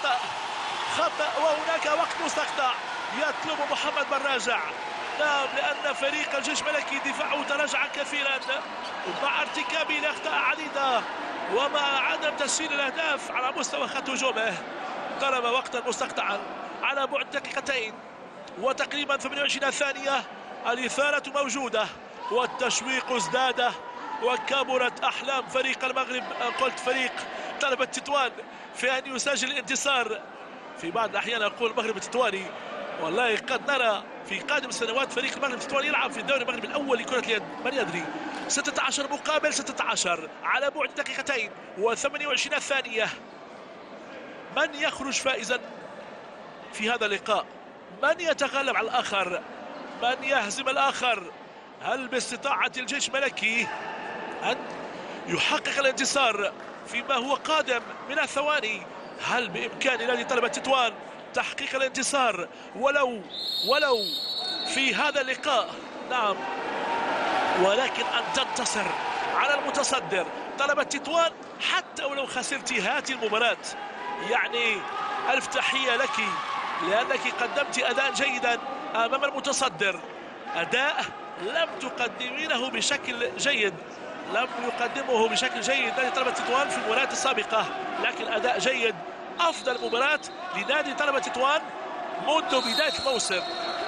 خطأ وهناك وقت مستقطع يطلب محمد بن راجع. نعم، لأن فريق الجيش الملكي دفاعه تراجع كثيرا مع ارتكاب الأخطاء عديدة ومع عدم تسجيل الأهداف على مستوى خط هجومه. طلب وقتا مستقطعا على بعد دقيقتين وتقريبا 28 ثانية. الإثارة موجودة والتشويق ازداد وكبرت أحلام فريق المغرب، قلت فريق طلبة تطوان، في أن يسجل الانتصار. في بعض الأحيان أقول المغرب التطواني، والله قد نرى في قادم السنوات فريق المغرب التطواني يلعب في الدوري المغربي الأول لكرة اليد، من يدري. 16 مقابل 16 على بعد دقيقتين و28 ثانية. من يخرج فائزا في هذا اللقاء؟ من يتغلب على الآخر؟ من يهزم الآخر؟ هل باستطاعة الجيش الملكي أن يحقق الانتصار فيما هو قادم من الثواني؟ هل بإمكان نادي طلبة تطوان تحقيق الانتصار ولو في هذا اللقاء؟ نعم، ولكن أن تنتصر على المتصدر طلبة تطوان حتى ولو خسرت هذه المباراة. يعني ألف تحية لك، لأنك قدمت أداء جيدا أمام المتصدر. أداء لم تقدمينه بشكل جيد، لم يقدمه بشكل جيد نادي طلبة تطوان في المباريات السابقة، لكن أداء جيد، أفضل مباراة لنادي طلبة تطوان منذ بداية الموسم.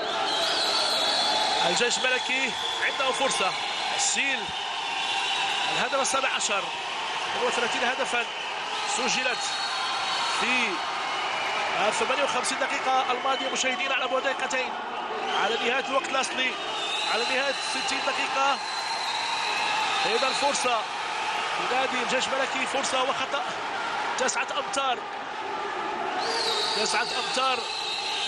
الجيش الملكي عنده فرصة تسجيل الهدف 17. 30 هدفا سجلت في 58 دقيقة الماضية مشاهدين على بعد دقيقتين على نهاية الوقت الأصلي، على نهاية 60 دقيقة. إذا فرصة لنادي الجيش الملكي، فرصة وخطأ. 9 أمتار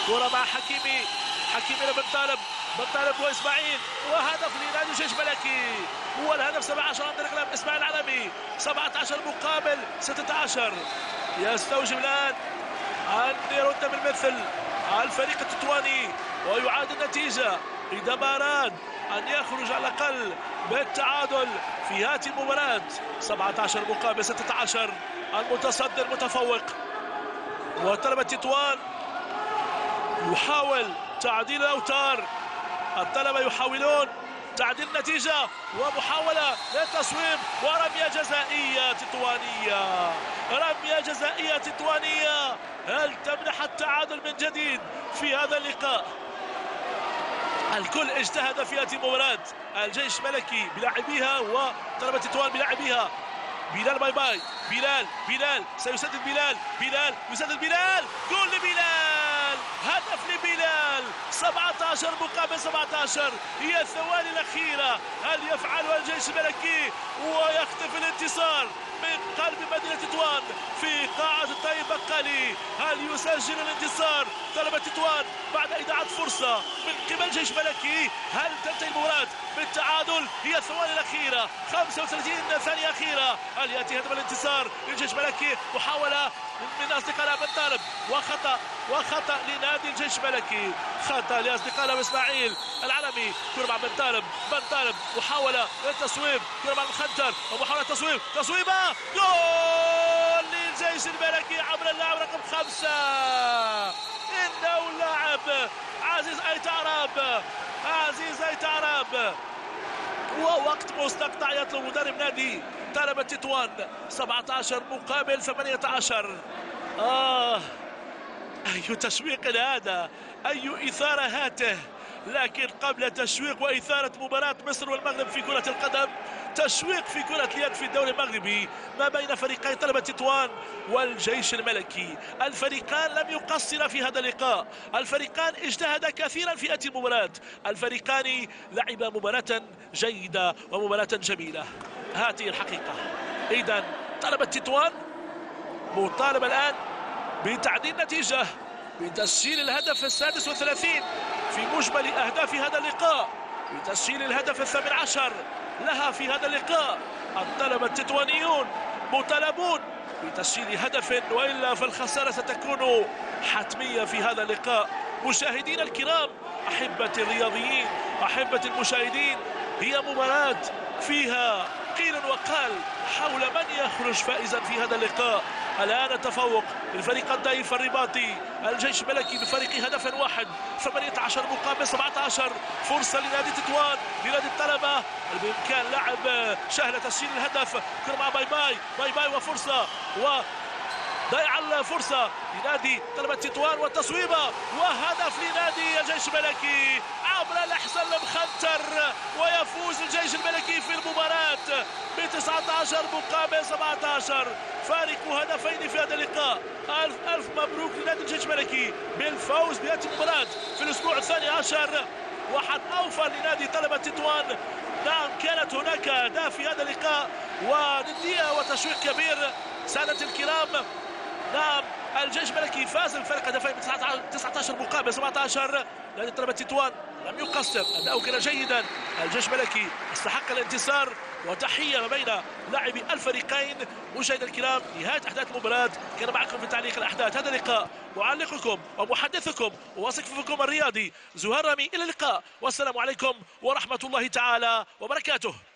كرة مع حكيمي لبن طالب، بن طالب واسماعيل، وهدف لنادي الجيش الملكي. هو الهدف 17 عن طريق اسماعيل العلمي، 17 مقابل 16. يستوجب الان ان يرد بالمثل الفريق التطواني ويعاد النتيجة إذا ما أراد أن يخرج على الأقل بالتعادل في هذه المباراة. 17 مقابل 16، المتصدر متفوق. وطلبة تطوان يحاول تعديل الأوتار، الطلبة يحاولون تعديل النتيجة ومحاولة للتصويب ورمية جزائية تطوانية، رمية جزائية تطوانية. هل تمنح التعادل من جديد في هذا اللقاء؟ الكل اجتهد في هذه المباراة، الجيش الملكي بلاعبيها وطلبة تطوان بلاعبيها. بلال باي باي، بلال سيسدد، بلال يسدد، جول لبلال، هدف لبلال. 17 مقابل 17، هي الثواني الأخيرة. هل يفعلها الجيش الملكي ويختفي الانتصار من قلب مدينة تطوان في قاعة الطيب بقالي؟ هل يسجل الانتصار طلبة تطوان بعد إضاعة فرصة من قبل الجيش الملكي؟ هل تنتهي المباراة بالتعادل؟ هي الثواني الأخيرة، 35 ثانية أخيرة. هل يأتي هدف الانتصار للجيش الملكي؟ محاولة من أصدقاء بن طالب وخطأ لنادي الجيش الملكي، خطأ لأصدقاء إسماعيل العلمي. كرة مع بن طالب محاولة للتصويب، كرة مع المخنتر ومحاولة تصويبة، جول للجيش الملكي عبر اللاعب رقم 5. إنه اللاعب عزيز أيت عرب. ووقت مستقطع يطلب مدرب نادي طلبة تطوان. 17 مقابل 18. أي تشويق هذا، أي إثارة هاته. لكن قبل تشويق وإثارة مباراة مصر والمغرب في كرة القدم، تشويق في كرة اليد في الدوري المغربي ما بين فريقي طلبة تطوان والجيش الملكي. الفريقان لم يقصرا في هذا اللقاء، الفريقان اجتهدا كثيرا في هذه المباراة، الفريقان لعبا مباراة جيدة ومباراة جميلة. هذه الحقيقة. إذن طلبة تطوان مطالب الآن بتعديل نتيجة، بتسجيل الهدف 36 في مجمل أهداف هذا اللقاء، بتسجيل الهدف 18 لها في هذا اللقاء. الطلبة التطوانيون مطالبون بتسجيل هدف، وإلا فالخسارة ستكون حتمية في هذا اللقاء. مشاهدينا الكرام، أحبة الرياضيين، أحبة المشاهدين، هي مباراة فيها قيل وقال حول من يخرج فائزا في هذا اللقاء. الآن التفوق للفريق الضعيف الرباطي الجيش الملكي بفريق هدف واحد، 18 مقابل 17. فرصة لنادي تطوان، لنادي الطلبة، بإمكان لعب شهلة تسجيل الهدف. كرة مع باي باي وفرصة ضيع الفرصة لنادي طلبة تطوان، والتصويبة وهدف لنادي الجيش الملكي عبر الأحسن المخنتر. ويفوز الجيش الملكي في المباراة ب 19 مقابل 17، فارق هدفين في هذا اللقاء. ألف مبروك لنادي الجيش الملكي بالفوز بهذه المباراة في الأسبوع 12. وحد أوفر لنادي طلبة تطوان. نعم، كانت هناك أهداف في هذا اللقاء وندية وتشويق كبير. سادة الكرام، نعم، الجيش الملكي فاز بفرق هدفين 19 مقابل 17. نادي طلبة تطوان لم يقصر، أداؤه كان جيدا. الجيش الملكي استحق الانتصار. وتحية ما بين لاعبي الفريقين. مشاهدينا الكرام، نهاية أحداث المباراة. كان معكم في تعليق الأحداث هذا اللقاء معلقكم ومحدثكم ووصفكم الرياضي زهير رامي. إلى اللقاء، والسلام عليكم ورحمة الله تعالى وبركاته.